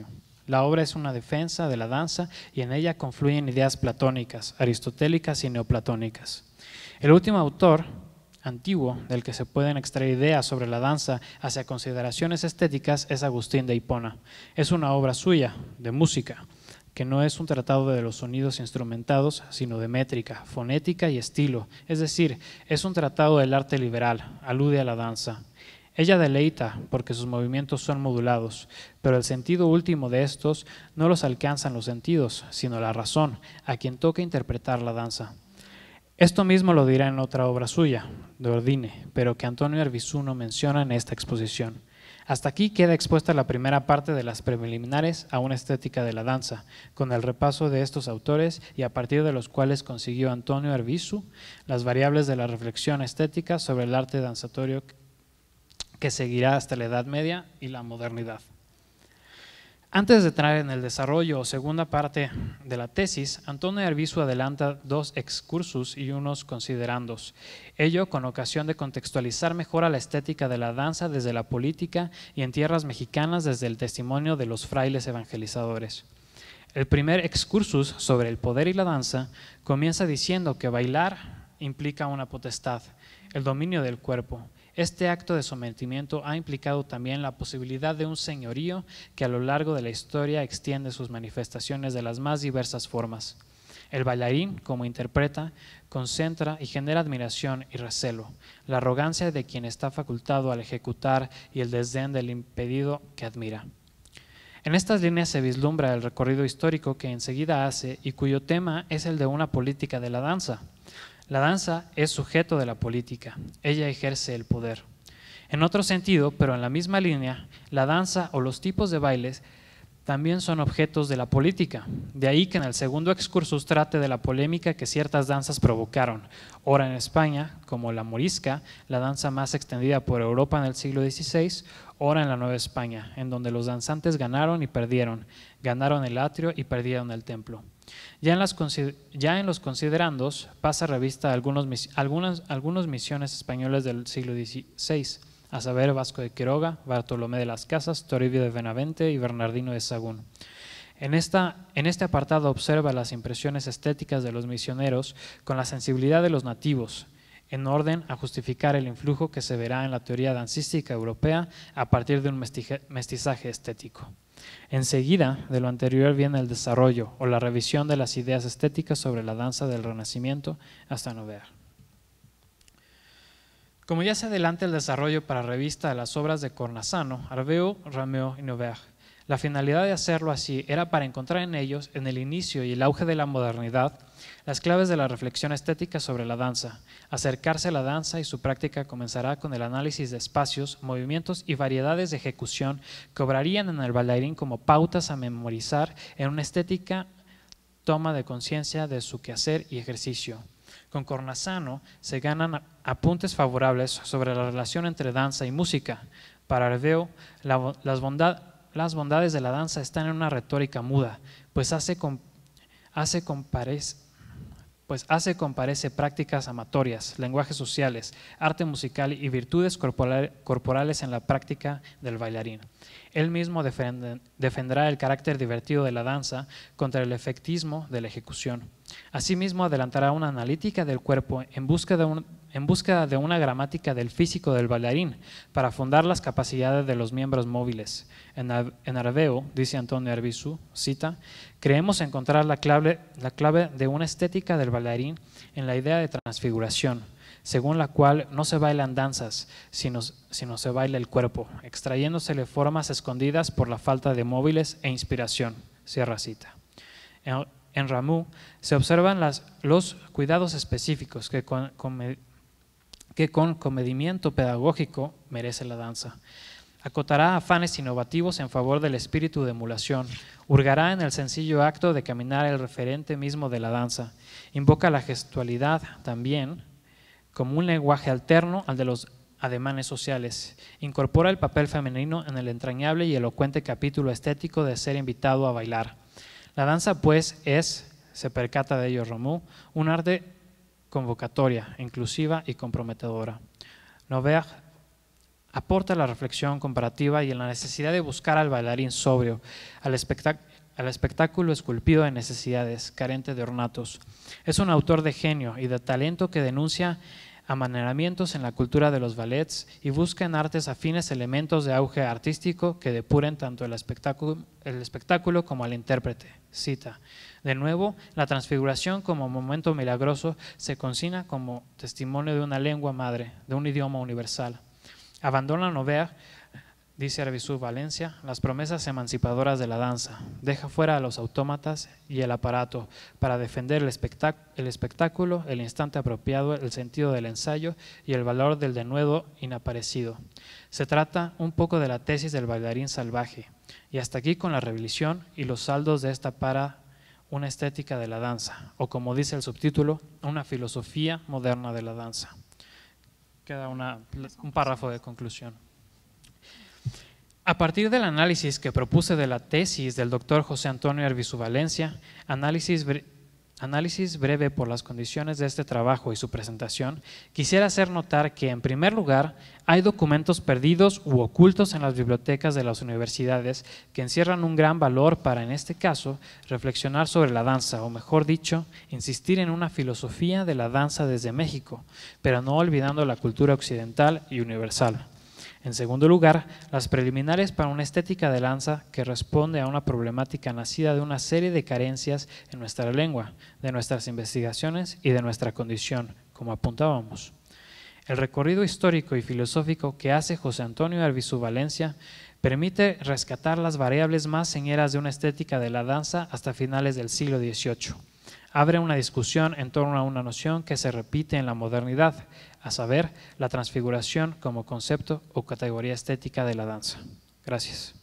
La obra es una defensa de la danza y en ella confluyen ideas platónicas, aristotélicas y neoplatónicas. El último autor antiguo del que se pueden extraer ideas sobre la danza hacia consideraciones estéticas es Agustín de Hipona. Es una obra suya, de música, que no es un tratado de los sonidos instrumentados, sino de métrica, fonética y estilo. Es decir, es un tratado del arte liberal, alude a la danza. Ella deleita porque sus movimientos son modulados, pero el sentido último de estos no los alcanzan los sentidos, sino la razón, a quien toca interpretar la danza. Esto mismo lo dirá en otra obra suya, de Ordine, pero que Antonio Arbizu no menciona en esta exposición. Hasta aquí queda expuesta la primera parte de las preliminares a una estética de la danza, con el repaso de estos autores y a partir de los cuales consiguió Antonio Arbizu las variables de la reflexión estética sobre el arte danzatorio que seguirá hasta la Edad Media y la modernidad. Antes de entrar en el desarrollo o segunda parte de la tesis, Antonio Arbizu adelanta 2 excursus y unos considerandos, ello con ocasión de contextualizar mejor a la estética de la danza desde la política y en tierras mexicanas desde el testimonio de los frailes evangelizadores. El primer excursus sobre el poder y la danza comienza diciendo que bailar implica una potestad, el dominio del cuerpo. Este acto de sometimiento ha implicado también la posibilidad de un señorío que a lo largo de la historia extiende sus manifestaciones de las más diversas formas. El bailarín, como interpreta, concentra y genera admiración y recelo, la arrogancia de quien está facultado al ejecutar y el desdén del impedido que admira. En estas líneas se vislumbra el recorrido histórico que enseguida hace y cuyo tema es el de una política de la danza. La danza es sujeto de la política, ella ejerce el poder. En otro sentido, pero en la misma línea, la danza o los tipos de bailes también son objetos de la política. De ahí que en el segundo excursus trate de la polémica que ciertas danzas provocaron, ora en España, como la morisca, la danza más extendida por Europa en el siglo XVI, ora en la Nueva España, en donde los danzantes ganaron y perdieron, ganaron el atrio y perdieron el templo. Ya en los considerandos pasa revista a algunos misiones españoles del siglo XVI, a saber Vasco de Quiroga, Bartolomé de las Casas, Toribio de Benavente y Bernardino de Sahagún. En este apartado observa las impresiones estéticas de los misioneros con la sensibilidad de los nativos, en orden a justificar el influjo que se verá en la teoría dancística europea a partir de un mestizaje estético. Enseguida de lo anterior viene el desarrollo o la revisión de las ideas estéticas sobre la danza del Renacimiento hasta Novaire. Como ya se adelanta el desarrollo para revista de las obras de Cornasano, Arbeu, Rameau y Novaire, la finalidad de hacerlo así era para encontrar en ellos, en el inicio y el auge de la modernidad, las claves de la reflexión estética sobre la danza. Acercarse a la danza y su práctica comenzará con el análisis de espacios, movimientos y variedades de ejecución que obrarían en el bailarín como pautas a memorizar en una estética toma de conciencia de su quehacer y ejercicio. Con Cornasano se ganan apuntes favorables sobre la relación entre danza y música. Para Arbeu, las bondades de la danza están en una retórica muda, pues hace comparece prácticas amatorias, lenguajes sociales, arte musical y virtudes corporales en la práctica del bailarín. Él mismo defenderá el carácter divertido de la danza contra el efectismo de la ejecución. Asimismo, adelantará una analítica del cuerpo en búsqueda de una gramática del físico del bailarín para fundar las capacidades de los miembros móviles. En Arbeu, dice Antonio Arbizu, cita, creemos encontrar la clave de una estética del bailarín en la idea de transfiguración, según la cual no se bailan danzas, sino se baila el cuerpo, extrayéndosele formas escondidas por la falta de móviles e inspiración. Cierra cita. En Rameau se observan los cuidados específicos que con comedimiento pedagógico merece la danza. Acotará afanes innovativos en favor del espíritu de emulación, hurgará en el sencillo acto de caminar el referente mismo de la danza, invoca la gestualidad también como un lenguaje alterno al de los ademanes sociales, incorpora el papel femenino en el entrañable y elocuente capítulo estético de ser invitado a bailar. La danza, pues, se percata de ello Rameau, un arte convocatoria, inclusiva y comprometedora. Novaire aporta la reflexión comparativa y en la necesidad de buscar al bailarín sobrio, al espectáculo esculpido de necesidades, carente de ornatos. Es un autor de genio y de talento que denuncia amaneramientos en la cultura de los ballets y busca en artes afines elementos de auge artístico que depuren tanto el espectáculo como al intérprete. Cita: de nuevo, la transfiguración como momento milagroso se consigna como testimonio de una lengua madre, de un idioma universal. Abandona Nover, dice Arbizu Valencia, las promesas emancipadoras de la danza, deja fuera a los autómatas y el aparato para defender el espectáculo, el instante apropiado, el sentido del ensayo y el valor del denuedo inaparecido. Se trata un poco de la tesis del bailarín salvaje, y hasta aquí con la revelación y los saldos de esta para una estética de la danza, o como dice el subtítulo, una filosofía moderna de la danza. Queda un párrafo de conclusión. A partir del análisis que propuse de la tesis del doctor José Antonio Arbizu Valencia, análisis breve por las condiciones de este trabajo y su presentación, quisiera hacer notar que, en primer lugar, hay documentos perdidos u ocultos en las bibliotecas de las universidades que encierran un gran valor para, en este caso, reflexionar sobre la danza, o mejor dicho, insistir en una filosofía de la danza desde México, pero no olvidando la cultura occidental y universal. En segundo lugar, las preliminares para una estética de danza que responde a una problemática nacida de una serie de carencias en nuestra lengua, de nuestras investigaciones y de nuestra condición, como apuntábamos. El recorrido histórico y filosófico que hace José Antonio Arbizu Valencia permite rescatar las variables más señeras de una estética de la danza hasta finales del siglo XVIII. Abre una discusión en torno a una noción que se repite en la modernidad, a saber, la transfiguración como concepto o categoría estética de la danza. Gracias.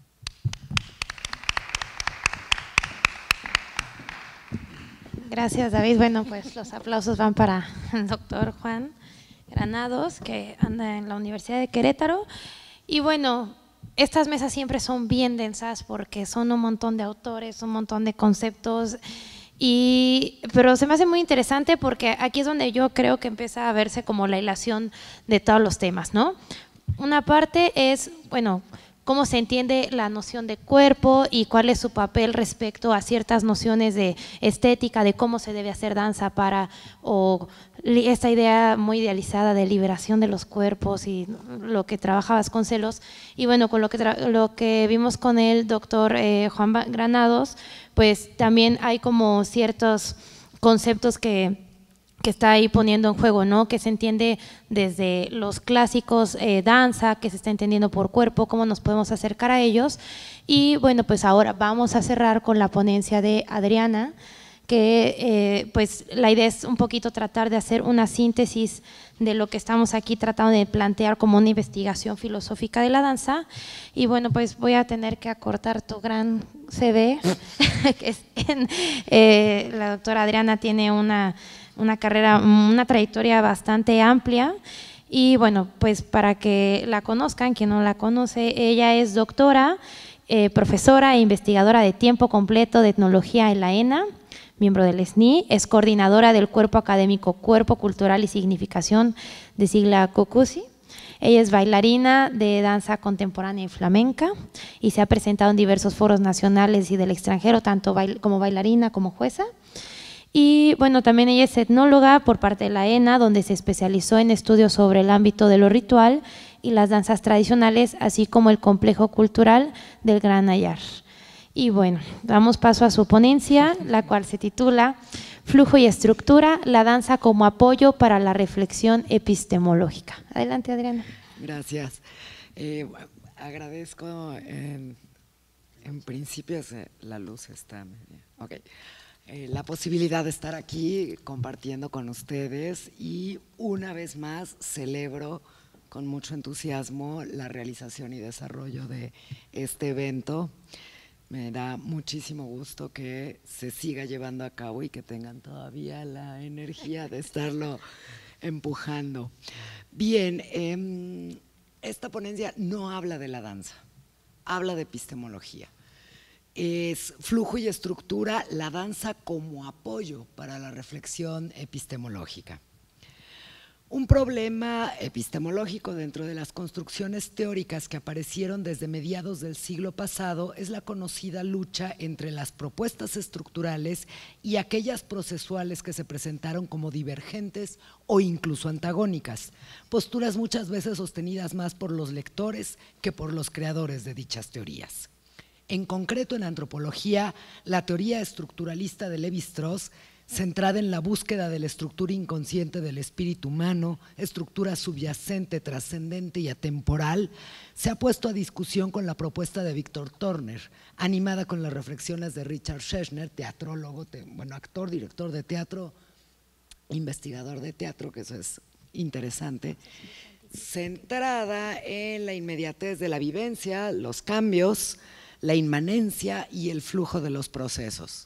Gracias, David. Bueno, pues los aplausos van para el doctor Juan Granados, que anda en la Universidad de Querétaro. Y bueno, estas mesas siempre son bien densas porque son un montón de autores, un montón de conceptos. Pero se me hace muy interesante porque aquí es donde yo creo que empieza a verse como la hilación de todos los temas, ¿no? Una parte es, bueno, cómo se entiende la noción de cuerpo y cuál es su papel respecto a ciertas nociones de estética, de cómo se debe hacer danza o esta idea muy idealizada de liberación de los cuerpos y lo que trabaja Vasconcelos. Y bueno, con lo que vimos con el doctor Juan Granados, pues también hay como ciertos conceptos que está ahí poniendo en juego, ¿no? Que se entiende desde los clásicos danza, que se está entendiendo por cuerpo, cómo nos podemos acercar a ellos. Y bueno, pues ahora vamos a cerrar con la ponencia de Adriana, que pues la idea es un poquito tratar de hacer una síntesis de lo que estamos aquí tratando de plantear como una investigación filosófica de la danza. Y bueno, pues voy a tener que acortar tu gran CV, que la doctora Adriana tiene una carrera, una trayectoria bastante amplia. Y bueno, pues para que la conozcan, quien no la conoce, ella es doctora, profesora e investigadora de tiempo completo de etnología en la ENA, miembro del SNI, es coordinadora del cuerpo académico Cuerpo Cultural y Significación de sigla COCUSI. Ella es bailarina de danza contemporánea y flamenca y se ha presentado en diversos foros nacionales y del extranjero, tanto como bailarina como jueza. Y bueno, también ella es etnóloga por parte de la ENA, donde se especializó en estudios sobre el ámbito de lo ritual y las danzas tradicionales, así como el complejo cultural del Gran Ayar. Y bueno, damos paso a su ponencia, la cual se titula Flujo y estructura, la danza como apoyo para la reflexión epistemológica. Adelante, Adriana. Gracias. Agradezco, en principio la luz está media. Okay. La posibilidad de estar aquí compartiendo con ustedes y una vez más celebro con mucho entusiasmo la realización y desarrollo de este evento. Me da muchísimo gusto que se siga llevando a cabo y que tengan todavía la energía de estarlo empujando. Bien, esta ponencia no habla de la danza, habla de epistemología. Es flujo y estructura, la danza como apoyo para la reflexión epistemológica. Un problema epistemológico dentro de las construcciones teóricas que aparecieron desde mediados del siglo pasado es la conocida lucha entre las propuestas estructurales y aquellas procesuales que se presentaron como divergentes o incluso antagónicas, posturas muchas veces sostenidas más por los lectores que por los creadores de dichas teorías. En concreto, en antropología, la teoría estructuralista de Lévi-Strauss, centrada en la búsqueda de la estructura inconsciente del espíritu humano, estructura subyacente, trascendente y atemporal, se ha puesto a discusión con la propuesta de Víctor Turner, animada con las reflexiones de Richard Schechner, teatrólogo, actor, director de teatro, investigador de teatro, que eso es interesante, centrada en la inmediatez de la vivencia, los cambios, la inmanencia y el flujo de los procesos.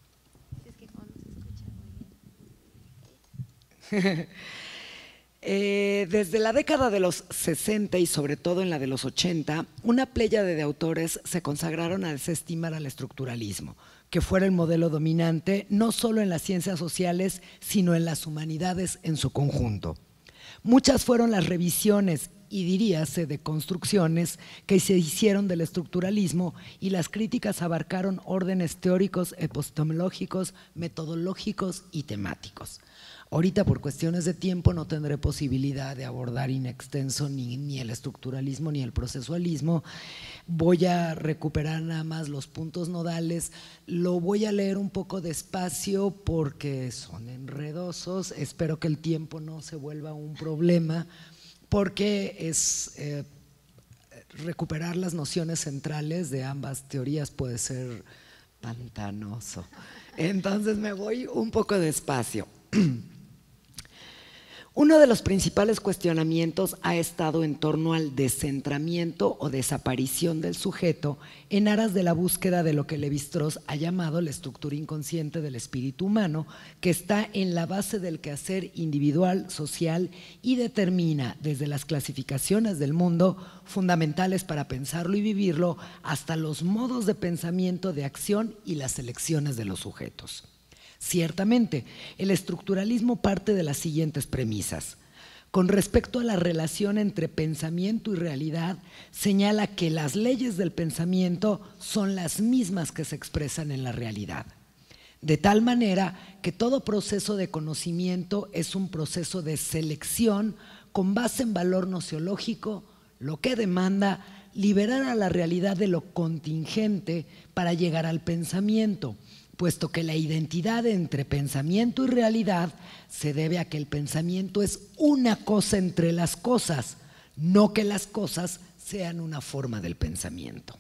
Desde la década de los 60 y sobre todo en la de los 80, una pléyade de autores se consagraron a desestimar al estructuralismo, que fuera el modelo dominante no solo en las ciencias sociales, sino en las humanidades en su conjunto. Muchas fueron las revisiones y diríase de construcciones que se hicieron del estructuralismo, y las críticas abarcaron órdenes teóricos, epistemológicos, metodológicos y temáticos. Ahorita, por cuestiones de tiempo, no tendré posibilidad de abordar in extenso ni el estructuralismo ni el procesualismo. Voy a recuperar nada más los puntos nodales. Lo voy a leer un poco despacio porque son enredosos. Espero que el tiempo no se vuelva un problema, porque es recuperar las nociones centrales de ambas teorías puede ser pantanoso. Entonces me voy un poco despacio. Uno de los principales cuestionamientos ha estado en torno al descentramiento o desaparición del sujeto en aras de la búsqueda de lo que Lévi-Strauss ha llamado la estructura inconsciente del espíritu humano, que está en la base del quehacer individual, social y determina desde las clasificaciones del mundo fundamentales para pensarlo y vivirlo hasta los modos de pensamiento, de acción y las elecciones de los sujetos. Ciertamente, el estructuralismo parte de las siguientes premisas. Con respecto a la relación entre pensamiento y realidad, señala que las leyes del pensamiento son las mismas que se expresan en la realidad. De tal manera que todo proceso de conocimiento es un proceso de selección con base en valor nociológico, lo que demanda liberar a la realidad de lo contingente para llegar al pensamiento, puesto que la identidad entre pensamiento y realidad se debe a que el pensamiento es una cosa entre las cosas, no que las cosas sean una forma del pensamiento.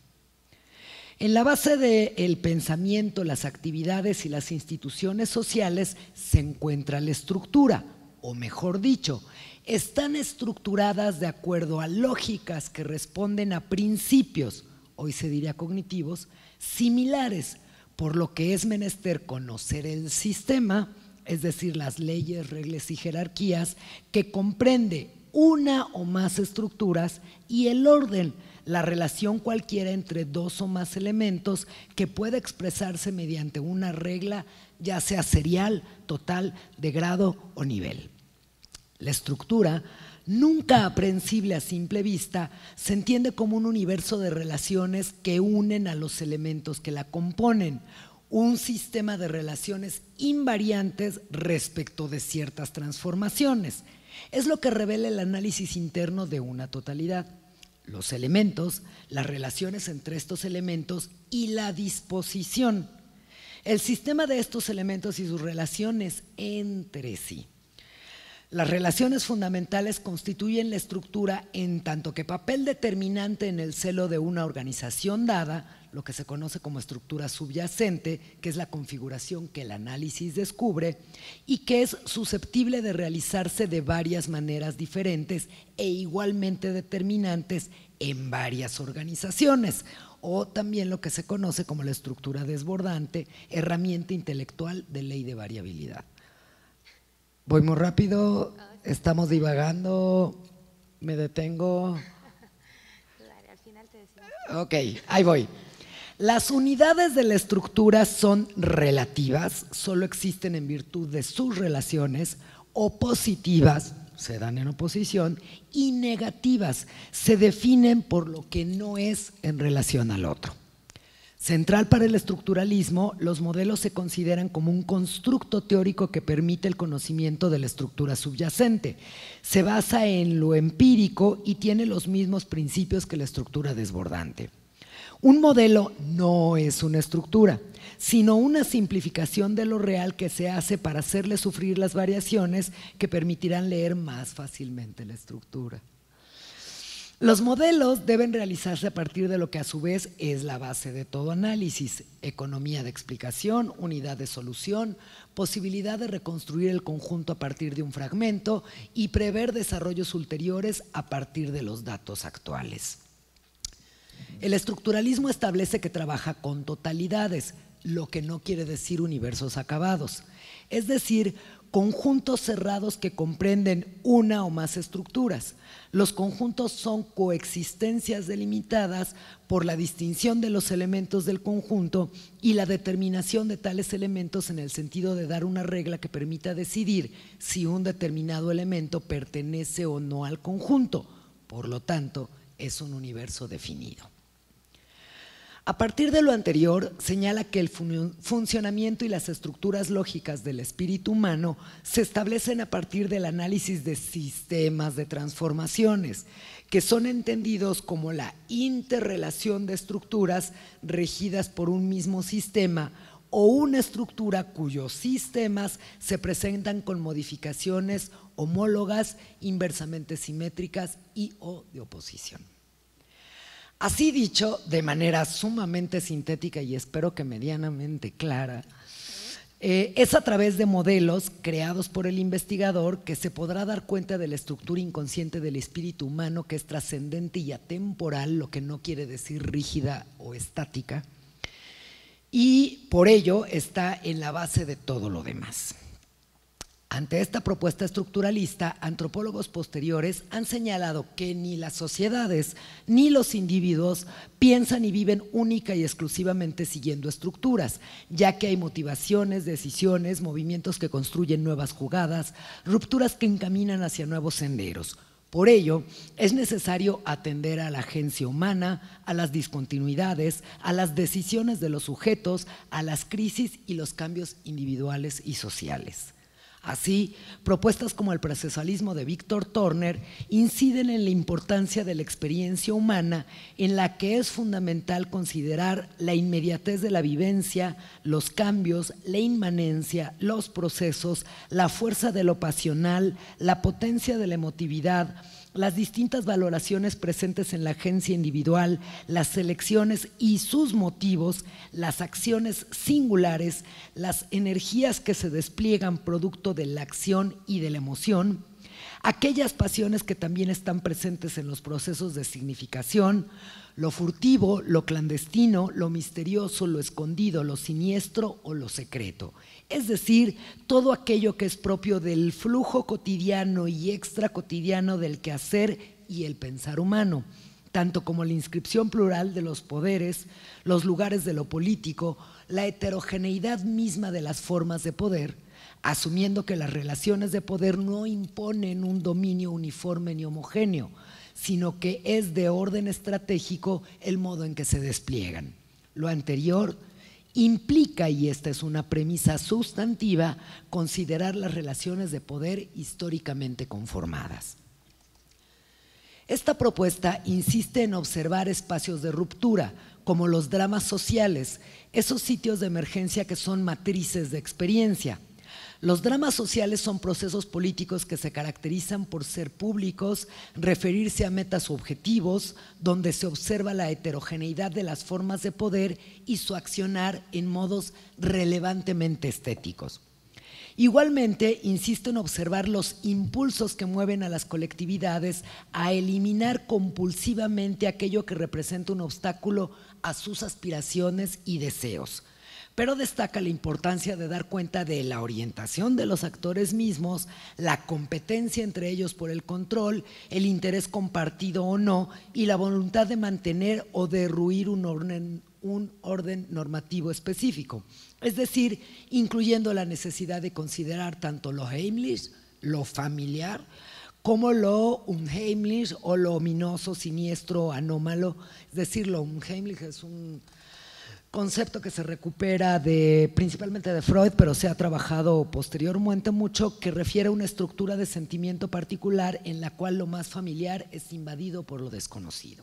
En la base del pensamiento, las actividades y las instituciones sociales se encuentra la estructura, o mejor dicho, están estructuradas de acuerdo a lógicas que responden a principios, hoy se diría cognitivos, similares, por lo que es menester conocer el sistema, es decir, las leyes, reglas y jerarquías, que comprende una o más estructuras, y el orden, la relación cualquiera entre dos o más elementos que puede expresarse mediante una regla, ya sea serial, total, de grado o nivel. La estructura, nunca aprehensible a simple vista, se entiende como un universo de relaciones que unen a los elementos que la componen, un sistema de relaciones invariantes respecto de ciertas transformaciones. Es lo que revela el análisis interno de una totalidad. Los elementos, las relaciones entre estos elementos y la disposición. El sistema de estos elementos y sus relaciones entre sí. Las relaciones fundamentales constituyen la estructura en tanto que papel determinante en el celo de una organización dada, lo que se conoce como estructura subyacente, que es la configuración que el análisis descubre y que es susceptible de realizarse de varias maneras diferentes e igualmente determinantes en varias organizaciones, o también lo que se conoce como la estructura desbordante, herramienta intelectual de ley de variabilidad. Voy muy rápido, estamos divagando, me detengo. Al final te decimos. Ok, ahí voy. Las unidades de la estructura son relativas, solo existen en virtud de sus relaciones, o positivas, se dan en oposición, y negativas, se definen por lo que no es en relación al otro. Central para el estructuralismo, los modelos se consideran como un constructo teórico que permite el conocimiento de la estructura subyacente. Se basa en lo empírico y tiene los mismos principios que la estructura desbordante. Un modelo no es una estructura, sino una simplificación de lo real que se hace para hacerle sufrir las variaciones que permitirán leer más fácilmente la estructura. Los modelos deben realizarse a partir de lo que a su vez es la base de todo análisis: economía de explicación, unidad de solución, posibilidad de reconstruir el conjunto a partir de un fragmento y prever desarrollos ulteriores a partir de los datos actuales. El estructuralismo establece que trabaja con totalidades, lo que no quiere decir universos acabados, es decir, conjuntos cerrados que comprenden una o más estructuras. Los conjuntos son coexistencias delimitadas por la distinción de los elementos del conjunto y la determinación de tales elementos en el sentido de dar una regla que permita decidir si un determinado elemento pertenece o no al conjunto. Por lo tanto, es un universo definido. A partir de lo anterior, señala que el funcionamiento y las estructuras lógicas del espíritu humano se establecen a partir del análisis de sistemas de transformaciones, que son entendidos como la interrelación de estructuras regidas por un mismo sistema o una estructura cuyos sistemas se presentan con modificaciones homólogas, inversamente simétricas y o de oposición. Así dicho, de manera sumamente sintética y espero que medianamente clara, es a través de modelos creados por el investigador que se podrá dar cuenta de la estructura inconsciente del espíritu humano, que es trascendente y atemporal, lo que no quiere decir rígida o estática, y por ello está en la base de todo lo demás. Ante esta propuesta estructuralista, antropólogos posteriores han señalado que ni las sociedades ni los individuos piensan y viven única y exclusivamente siguiendo estructuras, ya que hay motivaciones, decisiones, movimientos que construyen nuevas jugadas, rupturas que encaminan hacia nuevos senderos. Por ello, es necesario atender a la agencia humana, a las discontinuidades, a las decisiones de los sujetos, a las crisis y los cambios individuales y sociales. Así, propuestas como el procesalismo de Víctor Turner inciden en la importancia de la experiencia humana, en la que es fundamental considerar la inmediatez de la vivencia, los cambios, la inmanencia, los procesos, la fuerza de lo pasional, la potencia de la emotividad, las distintas valoraciones presentes en la agencia individual, las elecciones y sus motivos, las acciones singulares, las energías que se despliegan producto de la acción y de la emoción, aquellas pasiones que también están presentes en los procesos de significación, lo furtivo, lo clandestino, lo misterioso, lo escondido, lo siniestro o lo secreto. Es decir, todo aquello que es propio del flujo cotidiano y extracotidiano del quehacer y el pensar humano, tanto como la inscripción plural de los poderes, los lugares de lo político, la heterogeneidad misma de las formas de poder, asumiendo que las relaciones de poder no imponen un dominio uniforme ni homogéneo, sino que es de orden estratégico el modo en que se despliegan. Lo anterior implica, y esta es una premisa sustantiva, considerar las relaciones de poder históricamente conformadas. Esta propuesta insiste en observar espacios de ruptura, como los dramas sociales, esos sitios de emergencia que son matrices de experiencia. Los dramas sociales son procesos políticos que se caracterizan por ser públicos, referirse a metas o objetivos, donde se observa la heterogeneidad de las formas de poder y su accionar en modos relevantemente estéticos. Igualmente, insisto en observar los impulsos que mueven a las colectividades a eliminar compulsivamente aquello que representa un obstáculo a sus aspiraciones y deseos. Pero destaca la importancia de dar cuenta de la orientación de los actores mismos, la competencia entre ellos por el control, el interés compartido o no, y la voluntad de mantener o derruir un orden normativo específico. Es decir, incluyendo la necesidad de considerar tanto lo heimlich, lo familiar, como lo unheimlich o lo ominoso, siniestro, anómalo. Es decir, lo unheimlich es un concepto que se recupera principalmente de Freud, pero se ha trabajado posteriormente mucho, que refiere a una estructura de sentimiento particular en la cual lo más familiar es invadido por lo desconocido.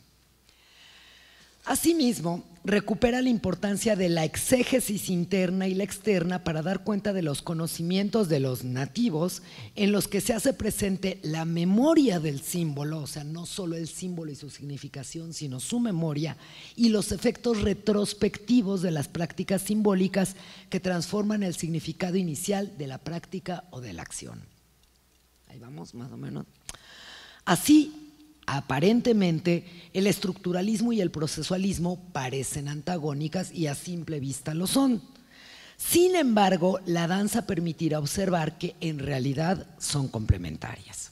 Asimismo, recupera la importancia de la exégesis interna y la externa para dar cuenta de los conocimientos de los nativos en los que se hace presente la memoria del símbolo, o sea, no solo el símbolo y su significación, sino su memoria y los efectos retrospectivos de las prácticas simbólicas que transforman el significado inicial de la práctica o de la acción. Ahí vamos, más o menos. Así, aparentemente, el estructuralismo y el procesualismo parecen antagónicas y a simple vista lo son. Sin embargo, la danza permitirá observar que en realidad son complementarias.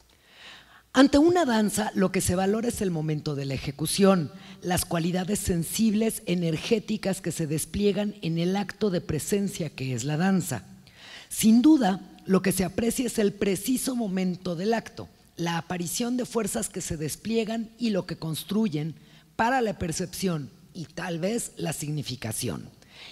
Ante una danza, lo que se valora es el momento de la ejecución, las cualidades sensibles, energéticas que se despliegan en el acto de presencia que es la danza. Sin duda, lo que se aprecia es el preciso momento del acto, la aparición de fuerzas que se despliegan y lo que construyen para la percepción y tal vez la significación.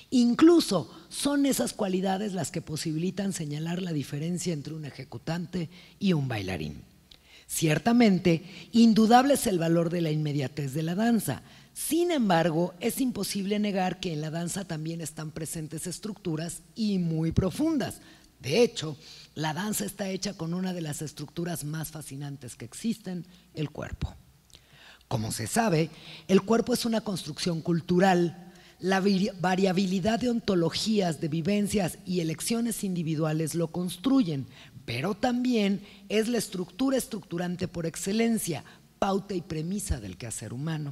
Incluso son esas cualidades las que posibilitan señalar la diferencia entre un ejecutante y un bailarín. Ciertamente, indudable es el valor de la inmediatez de la danza. Sin embargo, es imposible negar que en la danza también están presentes estructuras y muy profundas. De hecho, la danza está hecha con una de las estructuras más fascinantes que existen, el cuerpo. Como se sabe, el cuerpo es una construcción cultural. La variabilidad de ontologías, de vivencias y elecciones individuales lo construyen, pero también es la estructura estructurante por excelencia, pauta y premisa del quehacer humano.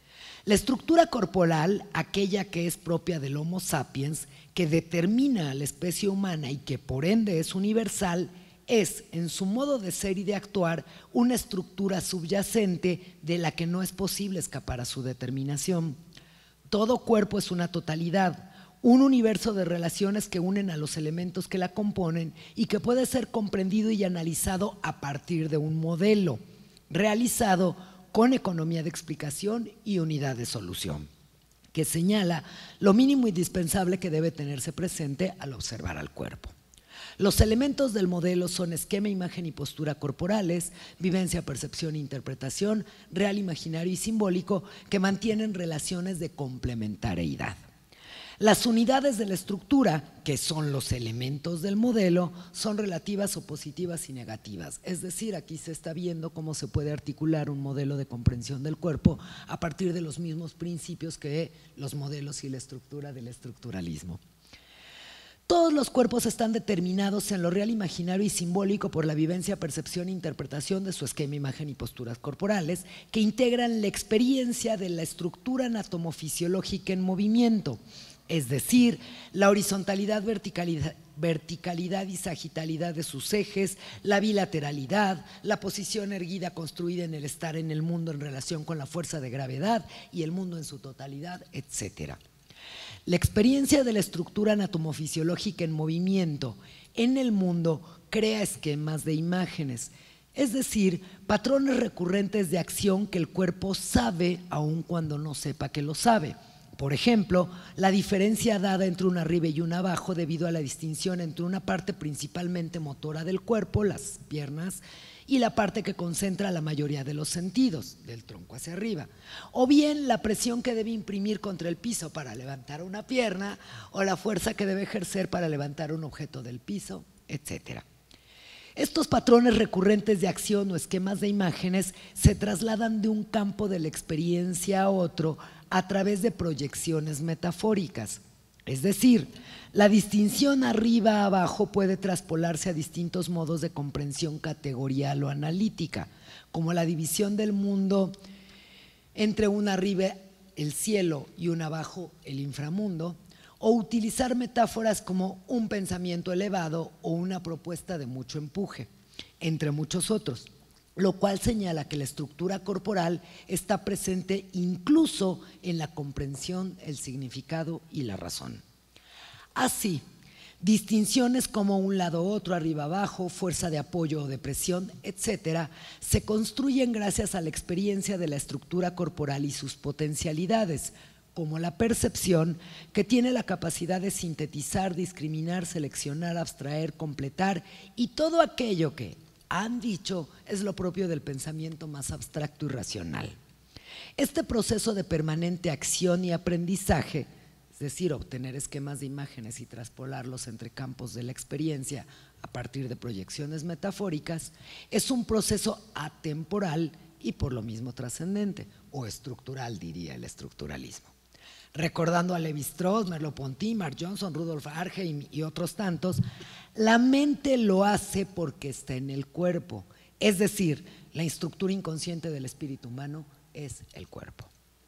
La estructura corporal, aquella que es propia del Homo sapiens, que determina a la especie humana y que por ende es universal, es, en su modo de ser y de actuar, una estructura subyacente de la que no es posible escapar a su determinación. Todo cuerpo es una totalidad, un universo de relaciones que unen a los elementos que la componen y que puede ser comprendido y analizado a partir de un modelo realizado con economía de explicación y unidad de solución, que señala lo mínimo indispensable que debe tenerse presente al observar al cuerpo. Los elementos del modelo son esquema, imagen y postura corporales, vivencia, percepción e interpretación, real, imaginario y simbólico, que mantienen relaciones de complementariedad. Las unidades de la estructura, que son los elementos del modelo, son relativas o positivas y negativas. Es decir, aquí se está viendo cómo se puede articular un modelo de comprensión del cuerpo a partir de los mismos principios que los modelos y la estructura del estructuralismo. Todos los cuerpos están determinados en lo real, imaginario y simbólico por la vivencia, percepción e interpretación de su esquema, imagen y posturas corporales, que integran la experiencia de la estructura anatomofisiológica en movimiento, es decir, la horizontalidad, verticalidad y sagitalidad de sus ejes, la bilateralidad, la posición erguida construida en el estar en el mundo en relación con la fuerza de gravedad y el mundo en su totalidad, etcétera. La experiencia de la estructura anatomofisiológica en movimiento en el mundo crea esquemas de imágenes, es decir, patrones recurrentes de acción que el cuerpo sabe aun cuando no sepa que lo sabe. Por ejemplo, la diferencia dada entre un arriba y un abajo debido a la distinción entre una parte principalmente motora del cuerpo, las piernas, y la parte que concentra la mayoría de los sentidos, del tronco hacia arriba. O bien la presión que debe imprimir contra el piso para levantar una pierna o la fuerza que debe ejercer para levantar un objeto del piso, etc. Estos patrones recurrentes de acción o esquemas de imágenes se trasladan de un campo de la experiencia a otro a través de proyecciones metafóricas. Es decir, la distinción arriba-abajo puede traspolarse a distintos modos de comprensión categorial o analítica, como la división del mundo entre un arriba, el cielo, y un abajo, el inframundo, o utilizar metáforas como un pensamiento elevado o una propuesta de mucho empuje, entre muchos otros, lo cual señala que la estructura corporal está presente incluso en la comprensión, el significado y la razón. Así, Distinciones como un lado otro, arriba abajo, fuerza de apoyo o de presión, etcétera, se construyen gracias a la experiencia de la estructura corporal y sus potencialidades, como la percepción, que tiene la capacidad de sintetizar, discriminar, seleccionar, abstraer, completar y todo aquello que, han dicho, es lo propio del pensamiento más abstracto y racional. Este proceso de permanente acción y aprendizaje, es decir, obtener esquemas de imágenes y traspolarlos entre campos de la experiencia a partir de proyecciones metafóricas, es un proceso atemporal y por lo mismo trascendente, o estructural, diría el estructuralismo. Recordando a Lévi-Strauss, Merleau-Ponty, Mark Johnson, Rudolf Arge y otros tantos, la mente lo hace porque está en el cuerpo, es decir, la estructura inconsciente del espíritu humano es el cuerpo.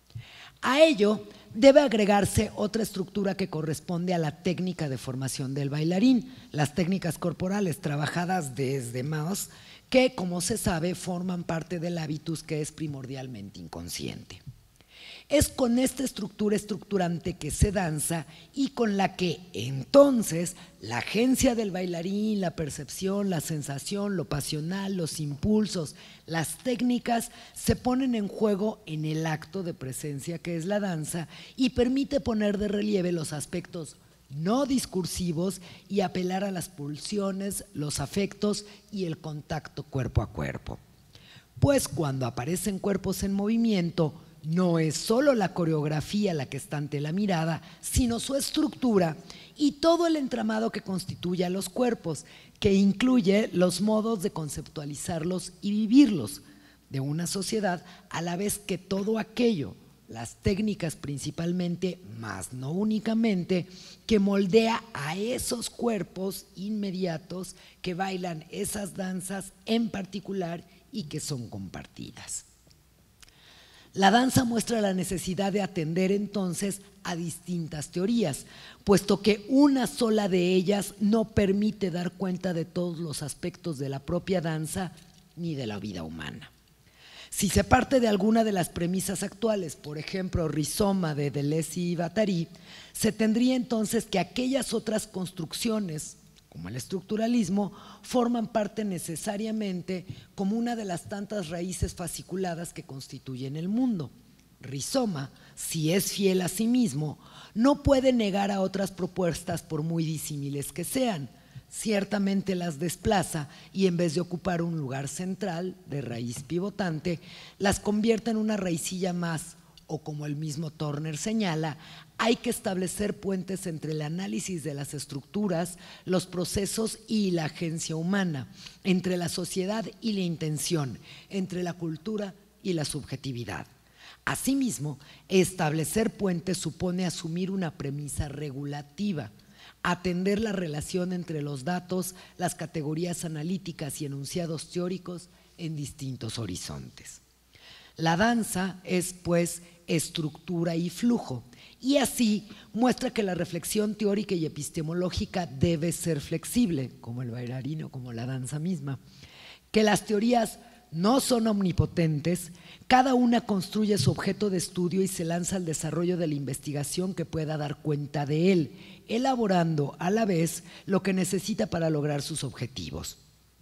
A ello debe agregarse otra estructura que corresponde a la técnica de formación del bailarín, las técnicas corporales trabajadas desde Mauss, que, como se sabe, forman parte del hábitus que es primordialmente inconsciente. Es con esta estructura estructurante que se danza y con la que entonces la agencia del bailarín, la percepción, la sensación, lo pasional, los impulsos, las técnicas se ponen en juego en el acto de presencia que es la danza y permite poner de relieve los aspectos no discursivos y apelar a las pulsiones, los afectos y el contacto cuerpo a cuerpo. Pues cuando aparecen cuerpos en movimiento, no es solo la coreografía la que está ante la mirada, sino su estructura y todo el entramado que constituye a los cuerpos, que incluye los modos de conceptualizarlos y vivirlos de una sociedad, a la vez que todo aquello, las técnicas principalmente, más no únicamente, que moldea a esos cuerpos inmediatos que bailan esas danzas en particular y que son compartidas. La danza muestra la necesidad de atender entonces a distintas teorías, puesto que una sola de ellas no permite dar cuenta de todos los aspectos de la propia danza ni de la vida humana. Si se parte de alguna de las premisas actuales, por ejemplo, Rizoma de Deleuze y Guattari, se tendría entonces que aquellas otras construcciones, como el estructuralismo, forman parte necesariamente como una de las tantas raíces fasciculadas que constituyen el mundo. Rizoma, si es fiel a sí mismo, no puede negar a otras propuestas por muy disímiles que sean. Ciertamente las desplaza y en vez de ocupar un lugar central de raíz pivotante, las convierte en una raicilla más, o como el mismo Turner señala, hay que establecer puentes entre el análisis de las estructuras, los procesos y la agencia humana, entre la sociedad y la intención, entre la cultura y la subjetividad. Asimismo, establecer puentes supone asumir una premisa regulativa, atender la relación entre los datos, las categorías analíticas y enunciados teóricos en distintos horizontes. La danza es, pues, estructura y flujo, y así muestra que la reflexión teórica y epistemológica debe ser flexible, como el bailarín o como la danza misma, que las teorías no son omnipotentes, cada una construye su objeto de estudio y se lanza al desarrollo de la investigación que pueda dar cuenta de él, elaborando a la vez lo que necesita para lograr sus objetivos.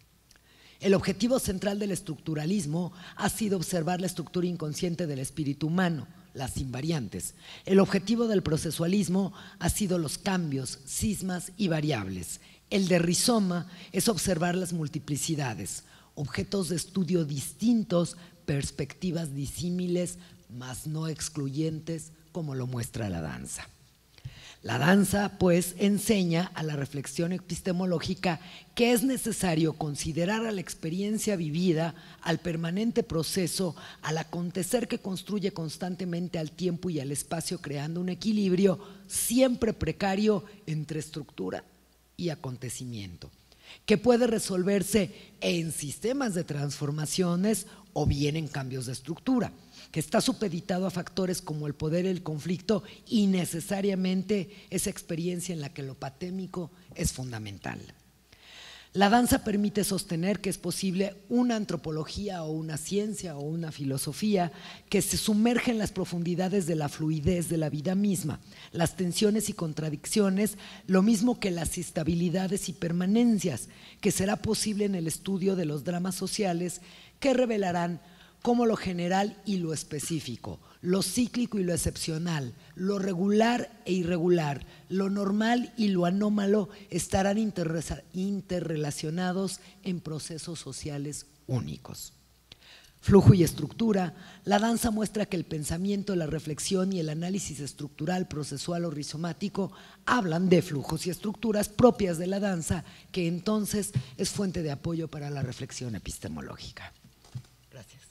El objetivo central del estructuralismo ha sido observar la estructura inconsciente del espíritu humano, las invariantes. El objetivo del procesualismo ha sido los cambios, cismas y variables. El de Rizoma es observar las multiplicidades, objetos de estudio distintos, perspectivas disímiles, mas no excluyentes, como lo muestra la danza. La danza, pues, enseña a la reflexión epistemológica que es necesario considerar a la experiencia vivida, al permanente proceso, al acontecer que construye constantemente al tiempo y al espacio, creando un equilibrio siempre precario entre estructura y acontecimiento, que puede resolverse en sistemas de transformaciones o bien en cambios de estructura, que está supeditado a factores como el poder y el conflicto y necesariamente esa experiencia en la que lo patémico es fundamental. La danza permite sostener que es posible una antropología o una ciencia o una filosofía que se sumerge en las profundidades de la fluidez de la vida misma, las tensiones y contradicciones, lo mismo que las estabilidades y permanencias, que será posible en el estudio de los dramas sociales que revelarán cómo lo general y lo específico, lo cíclico y lo excepcional, lo regular e irregular, lo normal y lo anómalo estarán interrelacionados en procesos sociales únicos. Flujo y estructura. La danza muestra que el pensamiento, la reflexión y el análisis estructural, procesual o rizomático hablan de flujos y estructuras propias de la danza, que entonces es fuente de apoyo para la reflexión epistemológica. Gracias.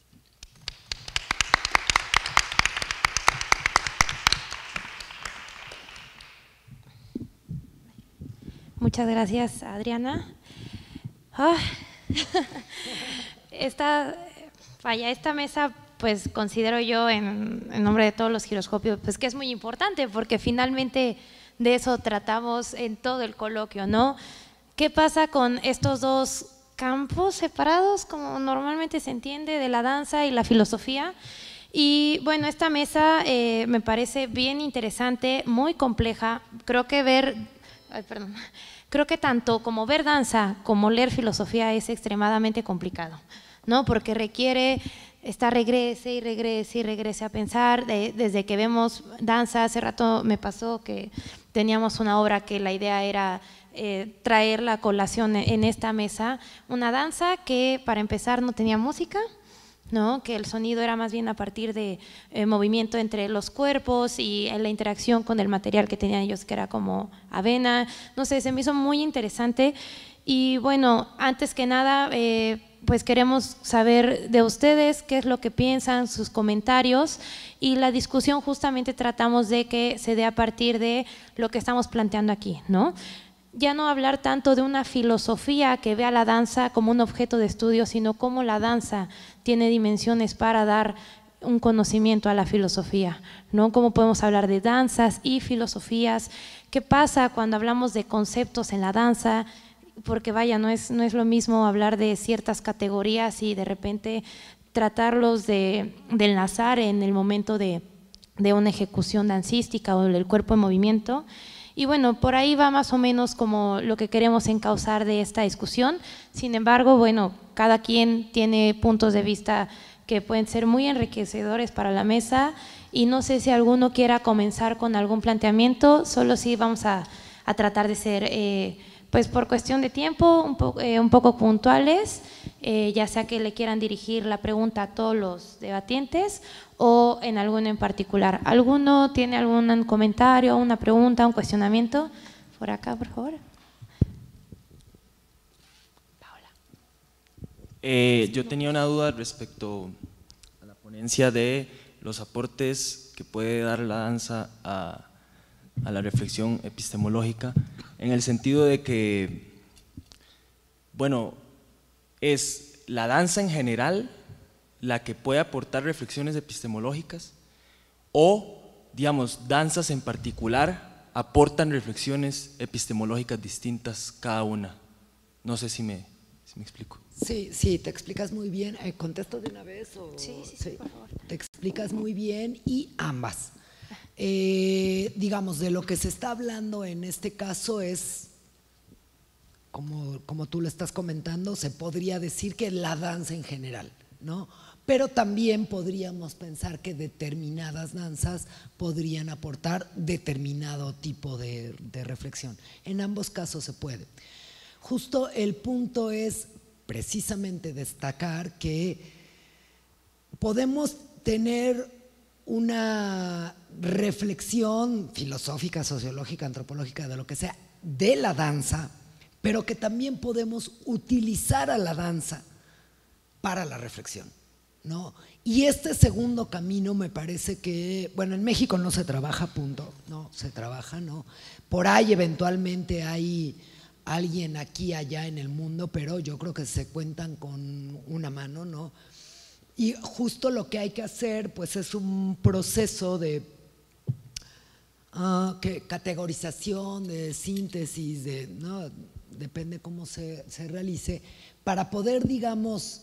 Muchas gracias, Adriana. Esta mesa, pues considero yo en nombre de todos los giroscopios, pues que es muy importante porque finalmente de eso tratamos en todo el coloquio, ¿no? ¿Qué pasa con estos dos campos separados, como normalmente se entiende, de la danza y la filosofía? Y bueno, esta mesa me parece bien interesante, muy compleja. Creo que tanto como ver danza como leer filosofía es extremadamente complicado, ¿no? Porque requiere estar regrese y regrese a pensar. Desde que vemos danza, hace rato me pasó que teníamos una obra que la idea era traer la colación en esta mesa, una danza que para empezar no tenía música, ¿no? Que el sonido era más bien a partir de movimiento entre los cuerpos y la interacción con el material que tenían ellos, que era como avena. No sé, se me hizo muy interesante. Y bueno, antes que nada, pues queremos saber de ustedes qué es lo que piensan, sus comentarios, y la discusión justamente tratamos de que se dé a partir de lo que estamos planteando aquí, ¿no? Ya no hablar tanto de una filosofía que vea la danza como un objeto de estudio, sino cómo la danza tiene dimensiones para dar un conocimiento a la filosofía, ¿no? Cómo podemos hablar de danzas y filosofías, qué pasa cuando hablamos de conceptos en la danza, porque vaya, no es lo mismo hablar de ciertas categorías y de repente tratarlos de enlazar en el momento de una ejecución dancística o del cuerpo en movimiento. Y bueno, por ahí va más o menos como lo que queremos encauzar de esta discusión. Sin embargo, bueno, cada quien tiene puntos de vista que pueden ser muy enriquecedores para la mesa, y no sé si alguno quiera comenzar con algún planteamiento. Solo sí vamos a tratar de ser, pues por cuestión de tiempo, un poco puntuales, ya sea que le quieran dirigir la pregunta a todos los debatientes o en alguno en particular. ¿Alguno tiene algún comentario, una pregunta, un cuestionamiento? Por acá, por favor. Paola. Yo tenía una duda respecto a la ponencia de los aportes que puede dar la danza a la reflexión epistemológica, en el sentido de que, bueno, es la danza en general la que puede aportar reflexiones epistemológicas, o, digamos, danzas en particular aportan reflexiones epistemológicas distintas cada una. No sé si me explico. Sí, te explicas muy bien. ¿Contesto de una vez? O? Sí, por favor. Te explicas muy bien, y ambas. Digamos, de lo que se está hablando en este caso es, como tú lo estás comentando, se podría decir que la danza en general, ¿no? Pero también podríamos pensar que determinadas danzas podrían aportar determinado tipo de reflexión. En ambos casos se puede. Justo el punto es precisamente destacar que podemos tener una reflexión filosófica, sociológica, antropológica, de lo que sea, de la danza, pero que también podemos utilizar a la danza para la reflexión, ¿no? Y este segundo camino me parece que, bueno, en México no se trabaja, punto, no se trabaja, ¿no? Por ahí eventualmente hay alguien aquí, allá en el mundo, pero yo creo que se cuentan con una mano, ¿no? Y justo lo que hay que hacer, pues, es un proceso de categorización, de síntesis, ¿no? depende cómo se realice, para poder, digamos,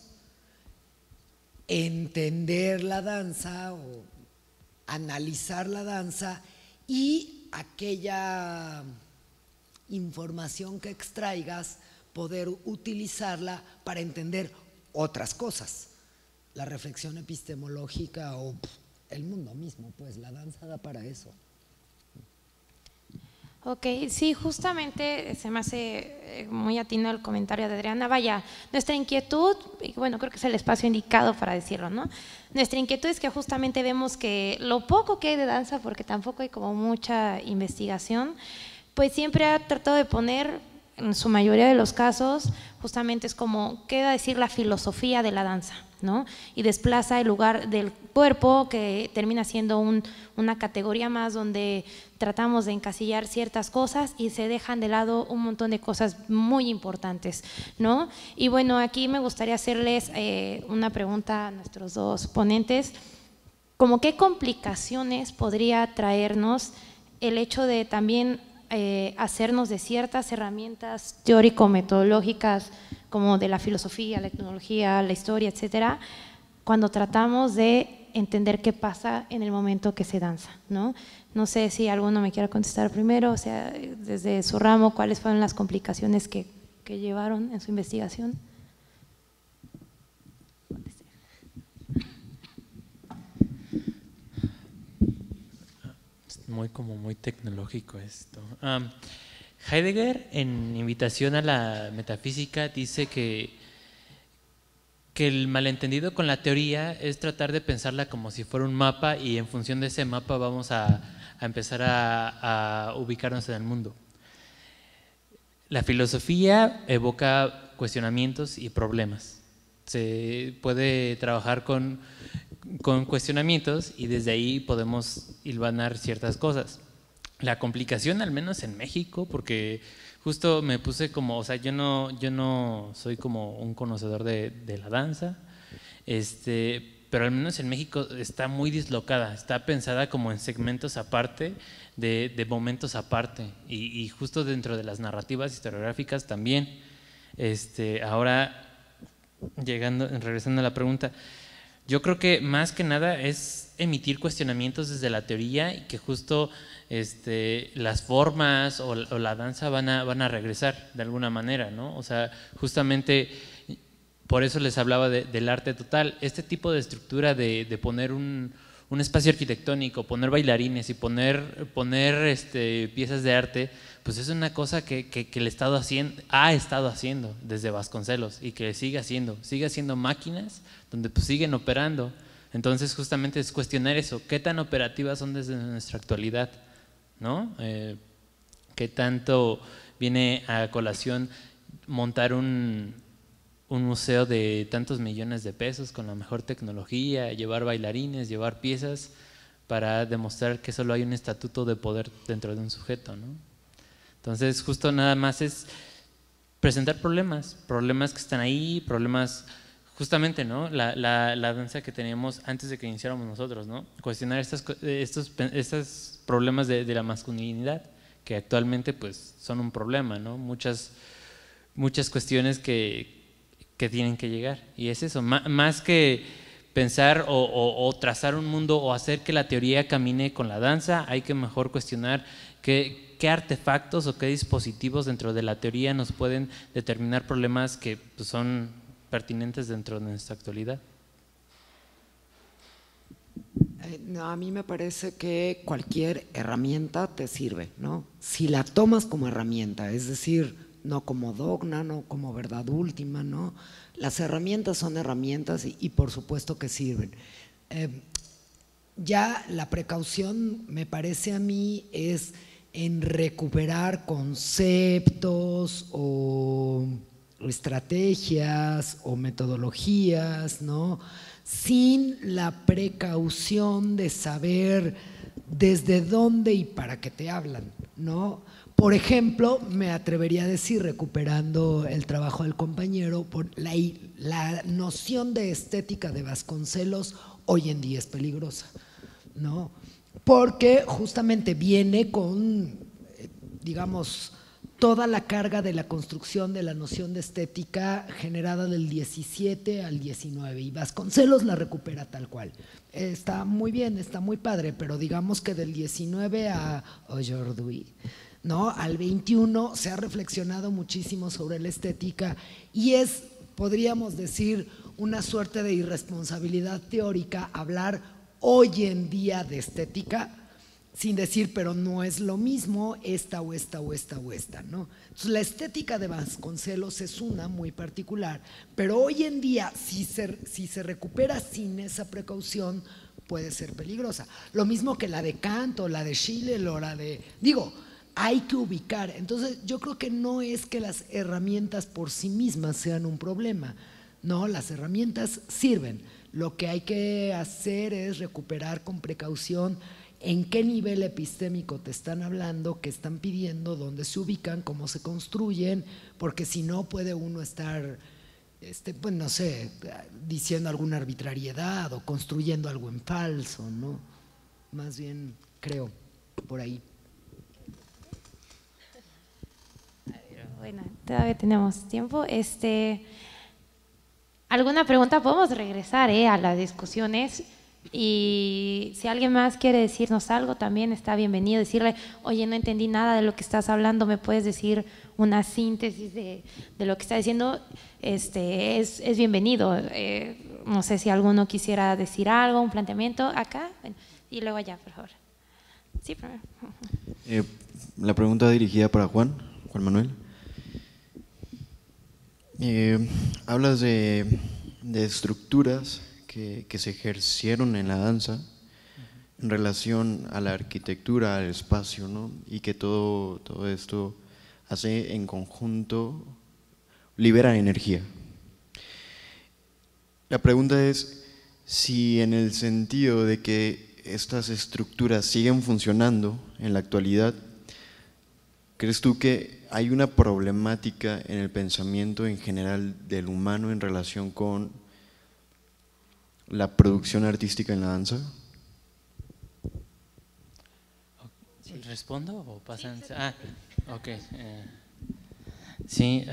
entender la danza o analizar la danza y aquella información que extraigas, poder utilizarla para entender otras cosas. La reflexión epistemológica o el mundo mismo, pues la danza da para eso. Ok, sí, justamente se me hace muy atino el comentario de Adriana. Vaya, nuestra inquietud, y bueno, creo que es el espacio indicado para decirlo, ¿no? Nuestra inquietud es que justamente vemos que lo poco que hay de danza, porque tampoco hay como mucha investigación, pues siempre ha tratado de poner, en su mayoría de los casos, justamente es como queda decir la filosofía de la danza, ¿no? Y desplaza el lugar del cuerpo, que termina siendo una categoría más donde tratamos de encasillar ciertas cosas y se dejan de lado un montón de cosas muy importantes, ¿no? Y bueno, aquí me gustaría hacerles una pregunta a nuestros dos ponentes, como qué complicaciones podría traernos el hecho de también hacernos de ciertas herramientas teórico-metodológicas como de la filosofía, la etnología, la historia, etcétera, cuando tratamos de entender qué pasa en el momento que se danza, ¿no? No sé si alguno me quiera contestar primero, o sea, desde su ramo, ¿cuáles fueron las complicaciones que llevaron en su investigación? Muy tecnológico esto. Heidegger, en Invitación a la Metafísica, dice que el malentendido con la teoría es tratar de pensarla como si fuera un mapa y en función de ese mapa vamos a empezar a ubicarnos en el mundo. La filosofía evoca cuestionamientos y problemas. Se puede trabajar con cuestionamientos y desde ahí podemos hilvanar ciertas cosas. La complicación, al menos en México, porque justo me puse como, o sea, yo no soy como un conocedor de la danza, pero al menos en México está muy dislocada, está pensada como en segmentos aparte, de momentos aparte, y justo dentro de las narrativas historiográficas también. Ahora, regresando a la pregunta, yo creo que más que nada es emitir cuestionamientos desde la teoría y que justo las formas o la danza van a regresar de alguna manera, ¿no? O sea, justamente por eso les hablaba del arte total. Este tipo de estructura de poner un espacio arquitectónico, poner bailarines y poner piezas de arte, pues es una cosa que el Estado ha estado haciendo desde Vasconcelos y que sigue haciendo máquinas donde pues siguen operando. Entonces justamente es cuestionar eso, qué tan operativas son desde nuestra actualidad, ¿no? Qué tanto viene a colación montar un museo de tantos millones de pesos con la mejor tecnología, llevar bailarines, llevar piezas para demostrar que solo hay un estatuto de poder dentro de un sujeto, ¿no? Entonces justo nada más es presentar problemas que están ahí, problemas justamente, ¿no? La danza que teníamos antes de que iniciáramos nosotros, ¿no? Cuestionar estos problemas de la masculinidad que actualmente pues son un problema, ¿no? Muchas cuestiones que tienen que llegar, y es eso, más que pensar o trazar un mundo o hacer que la teoría camine con la danza, hay que mejor cuestionar qué artefactos o qué dispositivos dentro de la teoría nos pueden determinar problemas que pues, son pertinentes dentro de nuestra actualidad. No, a mí me parece que cualquier herramienta te sirve, ¿no? Si la tomas como herramienta, es decir, no como dogma, no como verdad última, ¿no? Las herramientas son herramientas y por supuesto que sirven. Ya la precaución, me parece a mí, es en recuperar conceptos o estrategias o metodologías, ¿no? Sin la precaución de saber desde dónde y para qué te hablan, ¿no? Por ejemplo, me atrevería a decir, recuperando el trabajo del compañero, por la noción de estética de Vasconcelos hoy en día es peligrosa, ¿no? Porque justamente viene con, digamos, toda la carga de la construcción de la noción de estética generada del 17 al 19, y Vasconcelos la recupera tal cual. Está muy bien, está muy padre, pero digamos que del 19 a aujourd'hui, ¿no?, al 21 se ha reflexionado muchísimo sobre la estética, y es, podríamos decir, una suerte de irresponsabilidad teórica hablar hoy en día de estética sin decir, pero no es lo mismo esta o esta o esta o esta, ¿no? Entonces la estética de Vasconcelos es una muy particular, pero hoy en día si se recupera sin esa precaución puede ser peligrosa. Lo mismo que la de Kant o la de Schiller o la de… Digo, hay que ubicar. Entonces yo creo que no es que las herramientas por sí mismas sean un problema, no, las herramientas sirven. Lo que hay que hacer es recuperar con precaución en qué nivel epistémico te están hablando, qué están pidiendo, dónde se ubican, cómo se construyen, porque si no puede uno estar, pues no sé, diciendo alguna arbitrariedad o construyendo algo en falso, ¿no? Más bien, creo, por ahí. Bueno, todavía tenemos tiempo. ¿Alguna pregunta? Podemos regresar a las discusiones. Y si alguien más quiere decirnos algo, también está bienvenido. Decirle, oye, no entendí nada de lo que estás hablando, ¿me puedes decir una síntesis de lo que está diciendo? Es bienvenido. No sé si alguno quisiera decir algo, un planteamiento acá, y luego allá, por favor. Sí, primero. La pregunta dirigida para Juan Manuel. Hablas de estructuras que se ejercieron en la danza en relación a la arquitectura, al espacio, ¿no? Y que todo esto hace en conjunto, libera energía. La pregunta es si en el sentido de que estas estructuras siguen funcionando en la actualidad, ¿crees tú que hay una problemática en el pensamiento en general del humano en relación con la producción artística en la danza? ¿Respondo o pasan? Ok. Sí,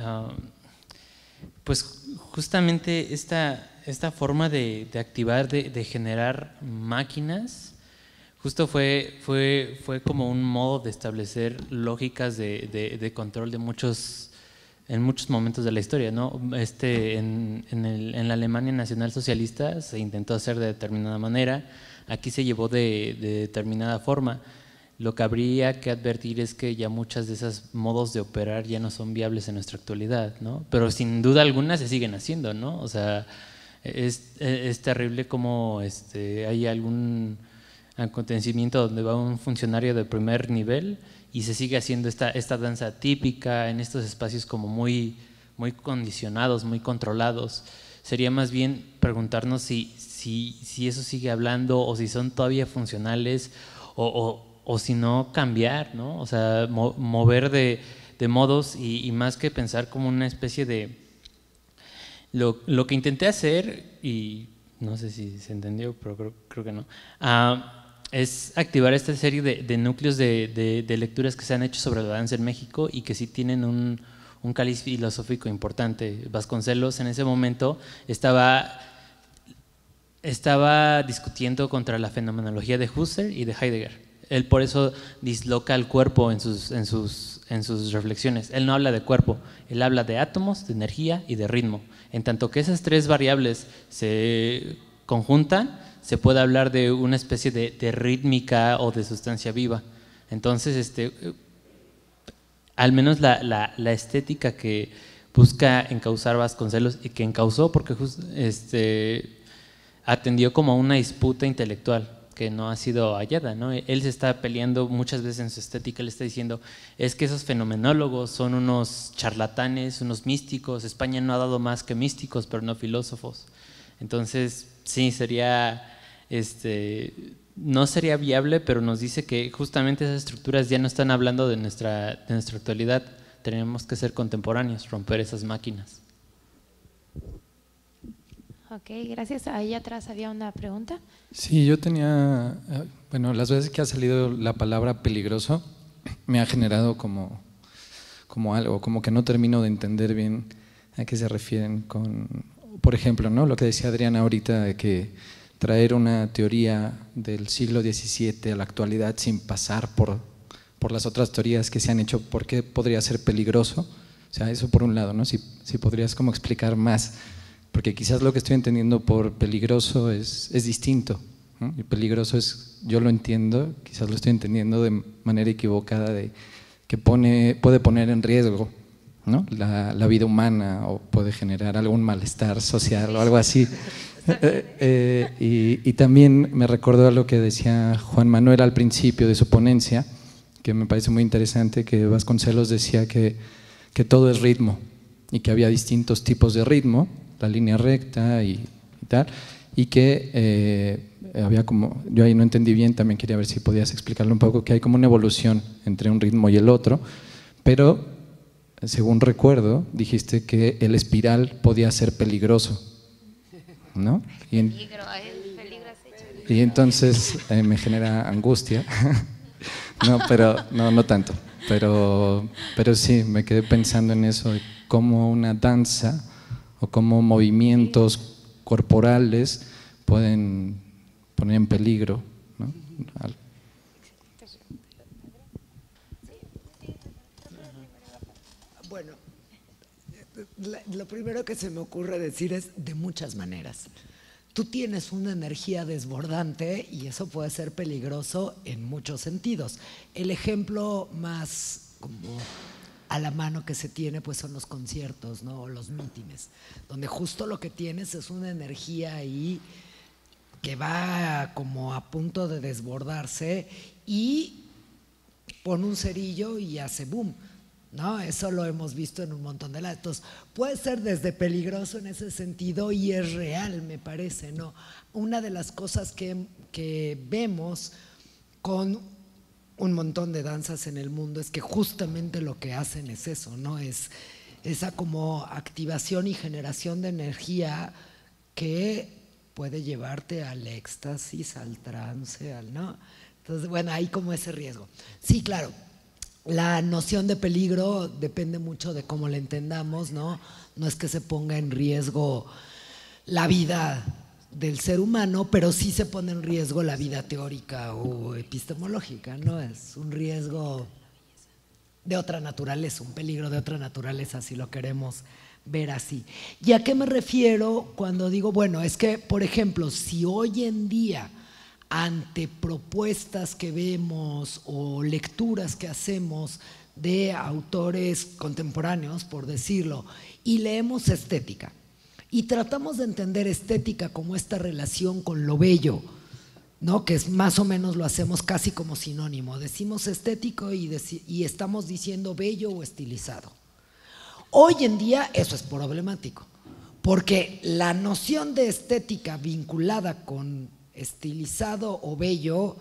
pues justamente esta forma de activar, de generar máquinas, justo fue como un modo de establecer lógicas de control en muchos momentos de la historia, ¿no? En la Alemania nacionalsocialista se intentó hacer de determinada manera, aquí se llevó de determinada forma. Lo que habría que advertir es que ya muchos de esos modos de operar ya no son viables en nuestra actualidad, ¿no? Pero sin duda alguna se siguen haciendo, ¿no? O sea, es terrible como hay algún acontecimiento donde va un funcionario de primer nivel y se sigue haciendo esta danza típica en estos espacios como muy condicionados, muy controlados. Sería más bien preguntarnos si eso sigue hablando o si son todavía funcionales o si no cambiar, ¿no? O sea, mover de modos y más que pensar como una especie de… Lo que intenté hacer, y no sé si se entendió, pero creo que no, es activar esta serie de núcleos de lecturas que se han hecho sobre la danza en México y que sí tienen un cáliz filosófico importante. Vasconcelos en ese momento estaba discutiendo contra la fenomenología de Husserl y de Heidegger. Él por eso disloca el cuerpo en sus reflexiones. Él no habla de cuerpo, él habla de átomos, de energía y de ritmo. En tanto que esas tres variables se conjuntan, se puede hablar de una especie de rítmica o de sustancia viva. Entonces, al menos la estética que busca encauzar Vasconcelos y que encauzó porque atendió como a una disputa intelectual que no ha sido hallada, ¿no? Él se está peleando muchas veces en su estética, él está diciendo, es que esos fenomenólogos son unos charlatanes, unos místicos, España no ha dado más que místicos, pero no filósofos. Entonces, sí, no sería viable, pero nos dice que justamente esas estructuras ya no están hablando de nuestra actualidad, tenemos que ser contemporáneos, romper esas máquinas. Ok, gracias. Ahí atrás había una pregunta. Sí, yo tenía, bueno, las veces que ha salido la palabra peligroso me ha generado como como algo, como que no termino de entender bien a qué se refieren con, por ejemplo, ¿no? Lo que decía Adriana ahorita de que traer una teoría del siglo XVII a la actualidad sin pasar por las otras teorías que se han hecho, ¿por qué podría ser peligroso? O sea, eso por un lado, ¿no? Si podrías como explicar más, porque quizás lo que estoy entendiendo por peligroso es distinto, ¿no? Y peligroso es, yo lo entiendo, quizás lo estoy entendiendo de manera equivocada, de que puede poner en riesgo, ¿no? la vida humana, o puede generar algún malestar social o algo así. Y también me recordó a lo que decía Juan Manuel al principio de su ponencia, que me parece muy interesante, que Vasconcelos decía que todo es ritmo y que había distintos tipos de ritmo, la línea recta y tal, y que había como, yo ahí no entendí bien, también quería ver si podías explicarlo un poco, que hay como una evolución entre un ritmo y el otro, pero según recuerdo dijiste que el espiral podía ser peligroso, ¿no? Y entonces me genera angustia. No, pero no tanto, pero sí, me quedé pensando en eso, de cómo una danza o cómo movimientos corporales pueden poner en peligro, ¿no? Bueno, lo primero que se me ocurre decir es de muchas maneras. Tú tienes una energía desbordante y eso puede ser peligroso en muchos sentidos. El ejemplo más como a la mano que se tiene pues son los conciertos, ¿no? Los mítines, donde justo lo que tienes es una energía ahí que va como a punto de desbordarse y pone un cerillo y hace boom, ¿no? Eso lo hemos visto en un montón de lados. Entonces, puede ser desde peligroso en ese sentido y es real, me parece, ¿no? Una de las cosas que vemos con un montón de danzas en el mundo es que justamente lo que hacen es eso, ¿no? Es esa como activación y generación de energía que puede llevarte al éxtasis, al trance, ¿no? Entonces, bueno, hay como ese riesgo. Sí, claro. La noción de peligro depende mucho de cómo la entendamos, ¿no? No es que se ponga en riesgo la vida del ser humano, pero sí se pone en riesgo la vida teórica o epistemológica, ¿no? Es un riesgo de otra naturaleza, un peligro de otra naturaleza, si lo queremos ver así. ¿Y a qué me refiero cuando digo, bueno, es que, por ejemplo, si hoy en día ante propuestas que vemos o lecturas que hacemos de autores contemporáneos, por decirlo, y leemos estética, y tratamos de entender estética como esta relación con lo bello, ¿no? Que es más o menos lo hacemos casi como sinónimo, decimos estético y estamos diciendo bello o estilizado. Hoy en día eso es problemático, porque la noción de estética vinculada con estilizado o bello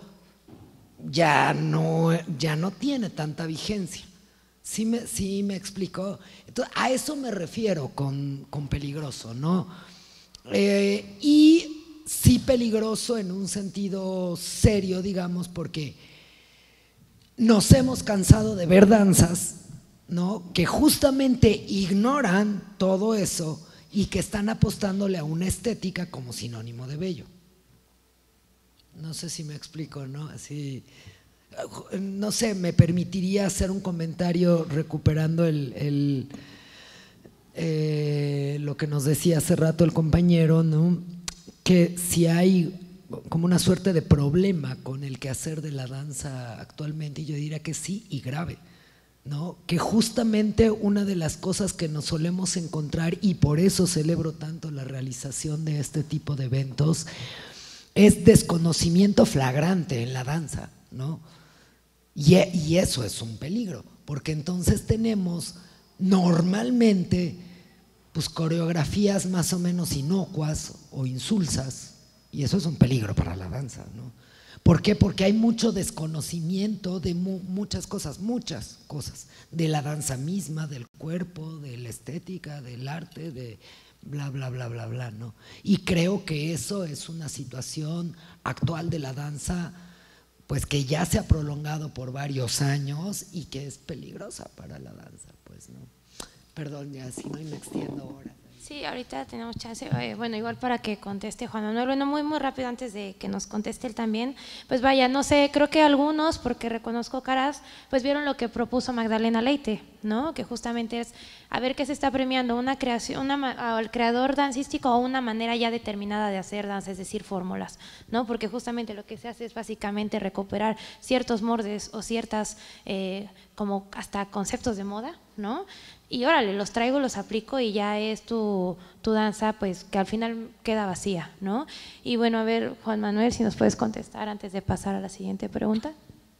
ya no tiene tanta vigencia. ¿Sí me explico? Entonces, a eso me refiero con peligroso, ¿no? Y sí peligroso en un sentido serio, digamos, porque nos hemos cansado de ver danzas, ¿no? Que justamente ignoran todo eso y que están apostándole a una estética como sinónimo de bello. No sé si me explico, ¿no? Así, no sé, me permitiría hacer un comentario recuperando lo que nos decía hace rato el compañero, ¿no? Que si hay como una suerte de problema con el quehacer de la danza actualmente, y yo diría que sí, y grave, ¿no? Que justamente una de las cosas que nos solemos encontrar, y por eso celebro tanto la realización de este tipo de eventos, es desconocimiento flagrante en la danza, ¿no? Y eso es un peligro, porque entonces tenemos normalmente pues coreografías más o menos inocuas o insulsas, y eso es un peligro para la danza, ¿no? ¿Por qué? Porque hay mucho desconocimiento de muchas cosas, de la danza misma, del cuerpo, de la estética, del arte, de bla, bla, bla, bla, bla, ¿no? Y creo que eso es una situación actual de la danza pues que ya se ha prolongado por varios años y que es peligrosa para la danza, pues, ¿no? Perdón, ya si no me extiendo ahora. Sí, ahorita tenemos chance. Bueno, igual para que conteste Juan Manuel. Bueno, muy rápido antes de que nos conteste él también. Pues vaya, no sé, creo que algunos, porque reconozco caras, pues vieron lo que propuso Magdalena Leite, ¿no? Que justamente es a ver qué se está premiando, una creación, al creador dancístico o una manera ya determinada de hacer danza, es decir, fórmulas, ¿no? Porque justamente lo que se hace es básicamente recuperar ciertos moldes o ciertas, como hasta conceptos de moda, ¿no? Y órale, los traigo, los aplico y ya es tu danza, pues que al final queda vacía, ¿no? Y bueno, a ver, Juan Manuel, si nos puedes contestar antes de pasar a la siguiente pregunta.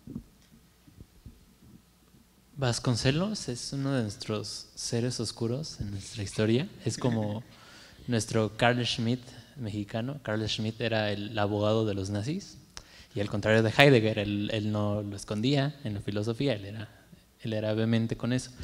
Vasconcelos es uno de nuestros seres oscuros en nuestra historia. Es como nuestro Carl Schmitt mexicano. Carl Schmitt era el abogado de los nazis y al contrario de Heidegger, él no lo escondía en la filosofía, él era vehemente con eso.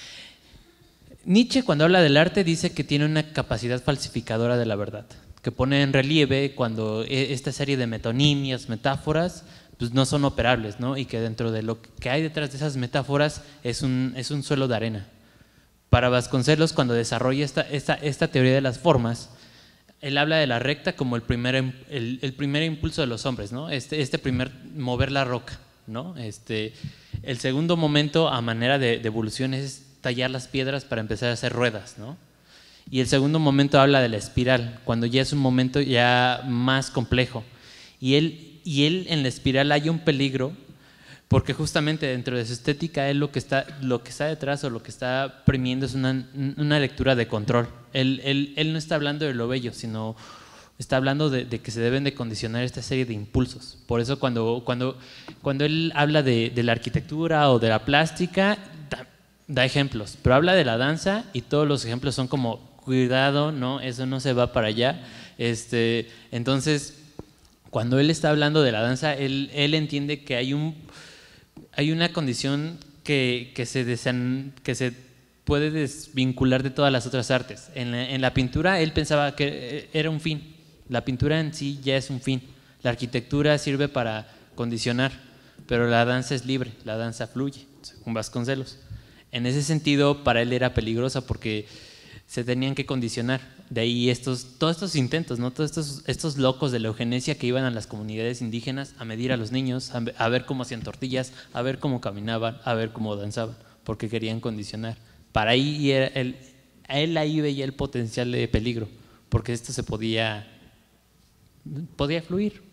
Nietzsche, cuando habla del arte, dice que tiene una capacidad falsificadora de la verdad, que pone en relieve cuando esta serie de metonimias, metáforas, pues no son operables, ¿no? Y que dentro de lo que hay detrás de esas metáforas es un suelo de arena. Para Vasconcelos, cuando desarrolla esta teoría de las formas, él habla de la recta como el primer impulso de los hombres, ¿no? Este primer mover la roca, ¿no? El segundo momento a manera de evolución es tallar las piedras para empezar a hacer ruedas, ¿no? Y el segundo momento habla de la espiral, cuando ya es un momento ya más complejo. Y él en la espiral hay un peligro, porque justamente dentro de su estética él lo que está detrás o lo que está premiendo es una lectura de control. Él no está hablando de lo bello, sino está hablando de que se deben de condicionar esta serie de impulsos. Por eso cuando él habla de la arquitectura o de la plástica, da ejemplos, pero habla de la danza y todos los ejemplos son como, cuidado, no, eso no se va para allá. Entonces, cuando él está hablando de la danza, él entiende que hay una condición que se puede desvincular de todas las otras artes. En la pintura él pensaba que era un fin, la pintura en sí ya es un fin, la arquitectura sirve para condicionar, pero la danza es libre, la danza fluye, según Vasconcelos. En ese sentido, para él era peligrosa porque se tenían que condicionar. De ahí todos estos intentos, ¿no? Todos estos locos de la eugenesia que iban a las comunidades indígenas a medir a los niños, a ver cómo hacían tortillas, a ver cómo caminaban, a ver cómo danzaban, porque querían condicionar. Para ahí él ahí veía el potencial de peligro, porque esto podía fluir.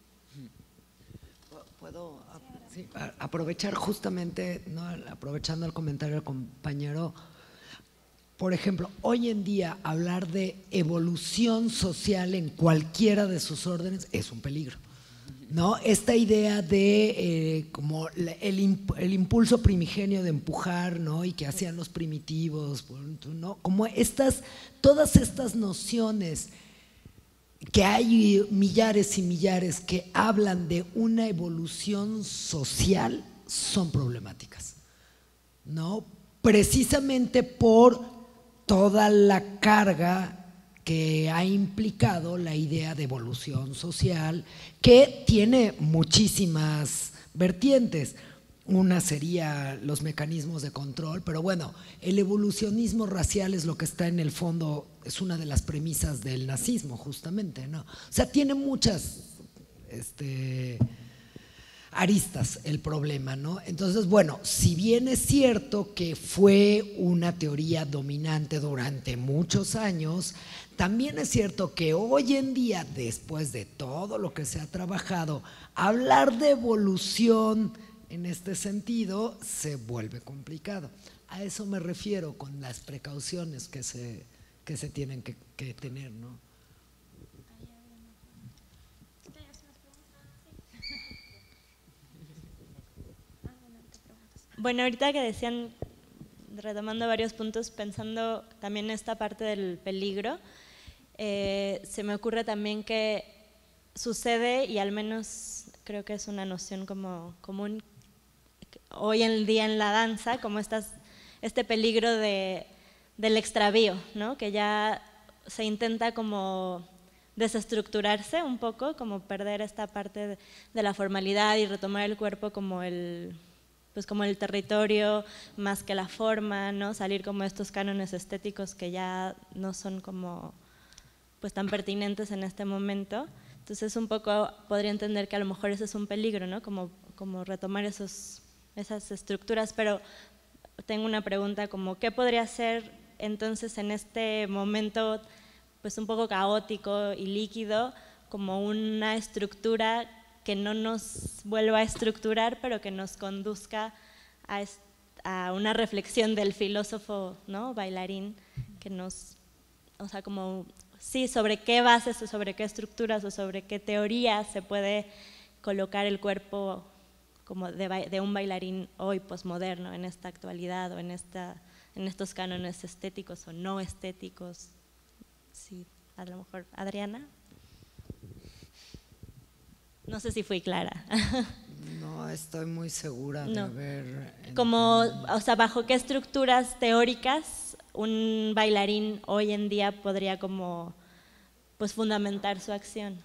Sí, aprovechar justamente, ¿no? Aprovechando el comentario del compañero, por ejemplo, hoy en día hablar de evolución social en cualquiera de sus órdenes es un peligro, ¿no? Esta idea de como el impulso primigenio de empujar, ¿no? Y que hacían los primitivos, ¿no? Como todas estas nociones que hay millares y millares que hablan de una evolución social son problemáticas, ¿no? Precisamente por toda la carga que ha implicado la idea de evolución social, que tiene muchísimas vertientes. Una sería los mecanismos de control, pero bueno, el evolucionismo racial es lo que está en el fondo, es una de las premisas del nazismo justamente, ¿no? O sea, tiene muchas aristas el problema, ¿no? Entonces, bueno, si bien es cierto que fue una teoría dominante durante muchos años, también es cierto que hoy en día, después de todo lo que se ha trabajado, hablar de evolución en este sentido se vuelve complicado. A eso me refiero con las precauciones que se tienen que tener, ¿no? Bueno, ahorita que decían, retomando varios puntos, pensando también en esta parte del peligro, se me ocurre también que sucede, y al menos creo que es una noción como común hoy en día en la danza, como este peligro del extravío, ¿no? Que ya se intenta como desestructurarse un poco, como perder esta parte de la formalidad y retomar el cuerpo como pues como el territorio más que la forma, ¿no? Salir como estos cánones estéticos que ya no son como pues tan pertinentes en este momento. Entonces un poco podría entender que a lo mejor ese es un peligro, ¿no? Como retomar esas estructuras, pero tengo una pregunta como ¿qué podría ser entonces en este momento pues un poco caótico y líquido, como una estructura que no nos vuelva a estructurar, pero que nos conduzca a una reflexión del filósofo, ¿no? Bailarín, que nos, o sea, como, sí, sobre qué bases o sobre qué estructuras o sobre qué teorías se puede colocar el cuerpo como de un bailarín hoy posmoderno, en esta actualidad o en estos cánones estéticos o no estéticos. Sí, a lo mejor, Adriana. No sé si fui clara. No estoy muy segura de haber… Como, o sea, ¿bajo qué estructuras teóricas un bailarín hoy en día podría como, pues, fundamentar su acción?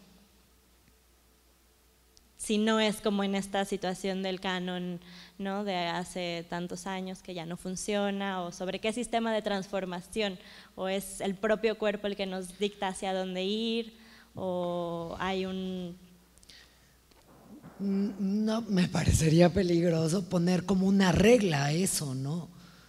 Si no es como en esta situación del canon, ¿no? De hace tantos años que ya no funciona, o sobre qué sistema de transformación, o es el propio cuerpo el que nos dicta hacia dónde ir, o hay un… No, me parecería peligroso poner como una regla a eso, ¿no?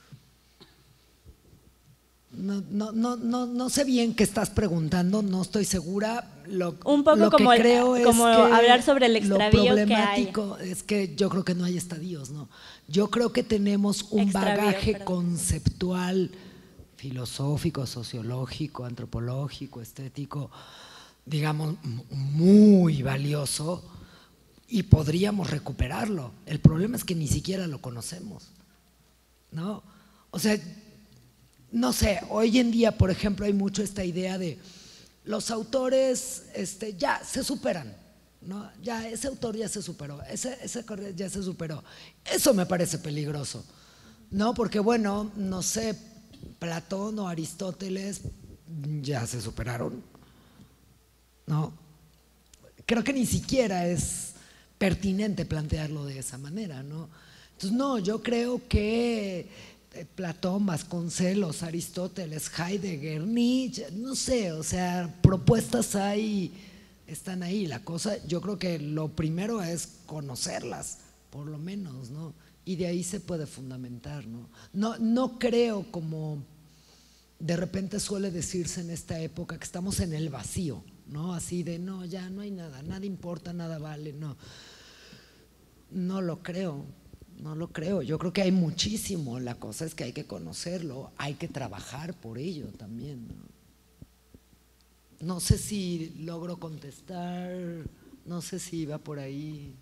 No sé bien qué estás preguntando, no estoy segura. Un poco lo como, que creo es como que hablar sobre el extravío lo que hay. problemático es que yo creo que no hay estadios, ¿no? Yo creo que tenemos un bagaje conceptual, filosófico, sociológico, antropológico, estético, digamos, muy valioso y podríamos recuperarlo. El problema es que ni siquiera lo conocemos, ¿no? O sea, no sé, hoy en día, por ejemplo, hay mucho esta idea de los autores ya se superan, ¿no? Ya ese autor ya se superó, ese ya se superó. Eso me parece peligroso, ¿no? Porque bueno, no sé, Platón o Aristóteles ya se superaron, ¿no? Creo que ni siquiera es pertinente plantearlo de esa manera, ¿no? Entonces, no, yo creo que Platón, Vasconcelos, Aristóteles, Heidegger, Nietzsche, no sé, o sea, propuestas hay, están ahí. La cosa, yo creo que lo primero es conocerlas, por lo menos, ¿no? Y de ahí se puede fundamentar, ¿no? No creo, como de repente suele decirse en esta época, que estamos en el vacío, ¿no? Así de, no, ya no hay nada, nada importa, nada vale, no. No lo creo. No lo creo, yo creo que hay muchísimo, la cosa es que hay que conocerlo, hay que trabajar por ello también, ¿no? No sé si logro contestar, no sé si va por ahí.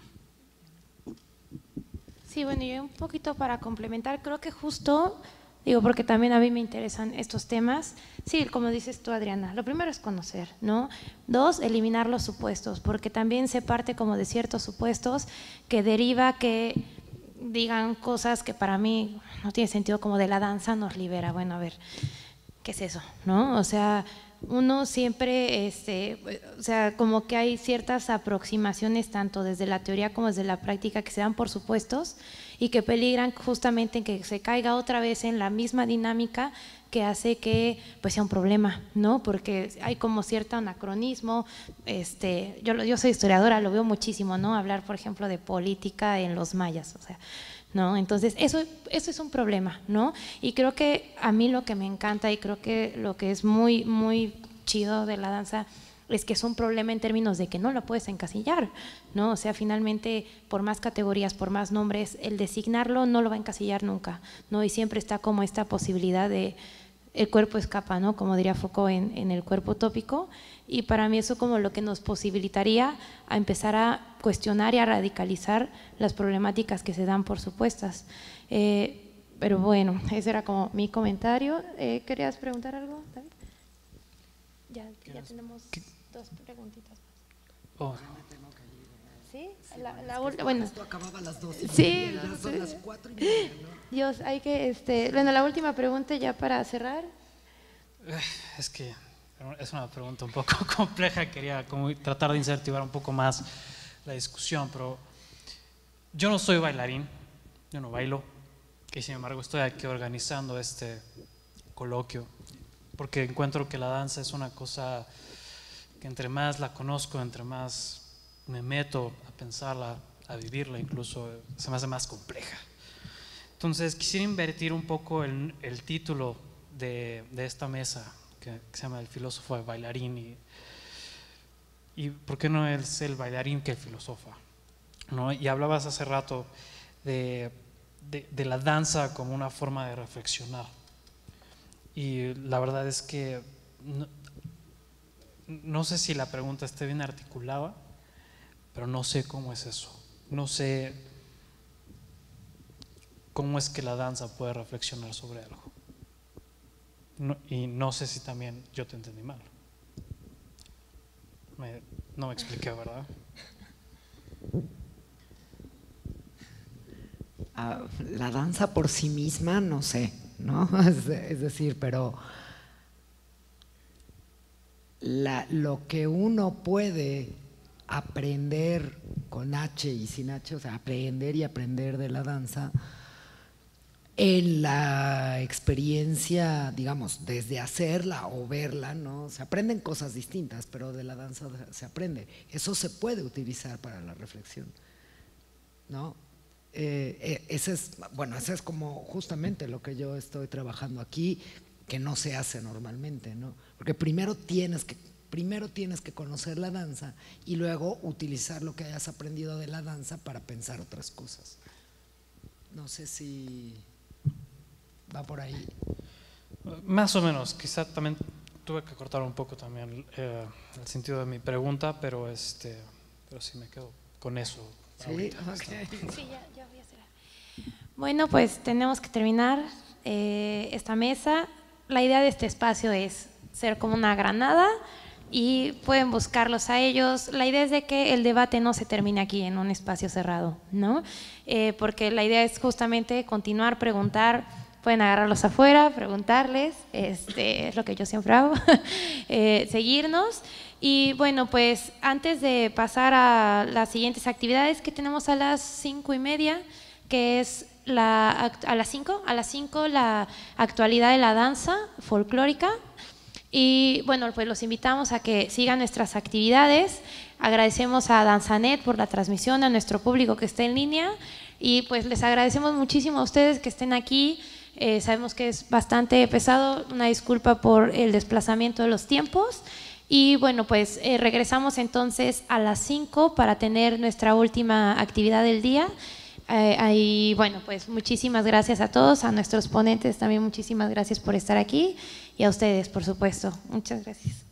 Sí, bueno, yo un poquito para complementar, creo que justo, digo, porque también a mí me interesan estos temas, sí, como dices tú, Adriana, lo primero es conocer, ¿no? 2, eliminar los supuestos, porque también se parte como de ciertos supuestos que deriva que digan cosas que para mí no tiene sentido, como de la danza nos libera. Bueno, a ver, ¿qué es eso? ¿No? O sea, uno siempre, o sea, como que hay ciertas aproximaciones tanto desde la teoría como desde la práctica que se dan por supuestos y que peligran justamente en que se caiga otra vez en la misma dinámica que hace que pues sea un problema, ¿no? Porque hay como cierto anacronismo. Yo soy historiadora, lo veo muchísimo, ¿no? Hablar, por ejemplo, de política en los mayas, o sea, ¿no? Entonces eso es un problema, ¿no? Y creo que a mí lo que me encanta y creo que lo que es muy, muy chido de la danza es que es un problema en términos de que no lo puedes encasillar, ¿no? O sea, finalmente, por más categorías, por más nombres, el designarlo no lo va a encasillar nunca, ¿no? Y siempre está como esta posibilidad de el cuerpo escapa, ¿no? Como diría Foucault en el cuerpo utópico, y para mí eso como lo que nos posibilitaría a empezar a cuestionar y a radicalizar las problemáticas que se dan por supuestas. Pero bueno, ese era como mi comentario. ¿Querías preguntar algo, David? Ya tenemos 2 preguntitas más. Oh. ¿Sí? Bueno, Esto acababa a las 2. Sí, ya son sí. las 4:30, ¿no? Dios, hay que, bueno, la última pregunta ya para cerrar. Es que Es una pregunta un poco compleja, quería como tratar de incentivar un poco más la discusión, pero yo no soy bailarín, yo no bailo, y sin embargo estoy aquí organizando este coloquio, porque encuentro que la danza es una cosa que entre más la conozco, entre más me meto a pensarla, a vivirla, incluso se me hace más compleja. Entonces quisiera invertir un poco el título de esta mesa, que se llama El filósofo de bailarín, y ¿por qué no es el bailarín que el filósofo? ¿No? Y hablabas hace rato de la danza como una forma de reflexionar, y la verdad es que no sé si la pregunta esté bien articulada, pero no sé cómo es eso, no sé cómo es que la danza puede reflexionar sobre algo. Y no sé si también yo te entendí mal. No me expliqué, ¿verdad? La danza por sí misma, no sé, ¿no? Es decir, pero lo que uno puede aprender con H y sin H, o sea, aprender y aprender de la danza, en la experiencia, digamos, desde hacerla o verla, ¿no? Se aprenden cosas distintas, pero de la danza se aprende. Eso se puede utilizar para la reflexión, ¿no? Ese es como justamente lo que yo estoy trabajando aquí, que no se hace normalmente, ¿no? Porque primero tienes que conocer la danza y luego utilizar lo que hayas aprendido de la danza para pensar otras cosas. No sé si va por ahí. Más o menos, quizá también tuve que cortar un poco también el sentido de mi pregunta, pero sí me quedo con eso. Sí, okay. Sí, ya voy a hacer. Bueno, pues tenemos que terminar esta mesa. La idea de este espacio es ser como una granada y pueden buscarlos a ellos. La idea es de que el debate no se termine aquí en un espacio cerrado, ¿no? Porque la idea es justamente continuar, preguntar. Pueden agarrarlos afuera, preguntarles, es lo que yo siempre hago, seguirnos. Y bueno, pues antes de pasar a las siguientes actividades que tenemos a las 5:30, que es a las 5 la actualidad de la danza folclórica. Y bueno, pues los invitamos a que sigan nuestras actividades. Agradecemos a Danzanet por la transmisión, a nuestro público que está en línea, y pues les agradecemos muchísimo a ustedes que estén aquí. Sabemos que es bastante pesado, una disculpa por el desplazamiento de los tiempos. Y bueno, pues regresamos entonces a las 5 para tener nuestra última actividad del día. Y bueno, pues muchísimas gracias a todos, a nuestros ponentes también muchísimas gracias por estar aquí, y a ustedes, por supuesto. Muchas gracias.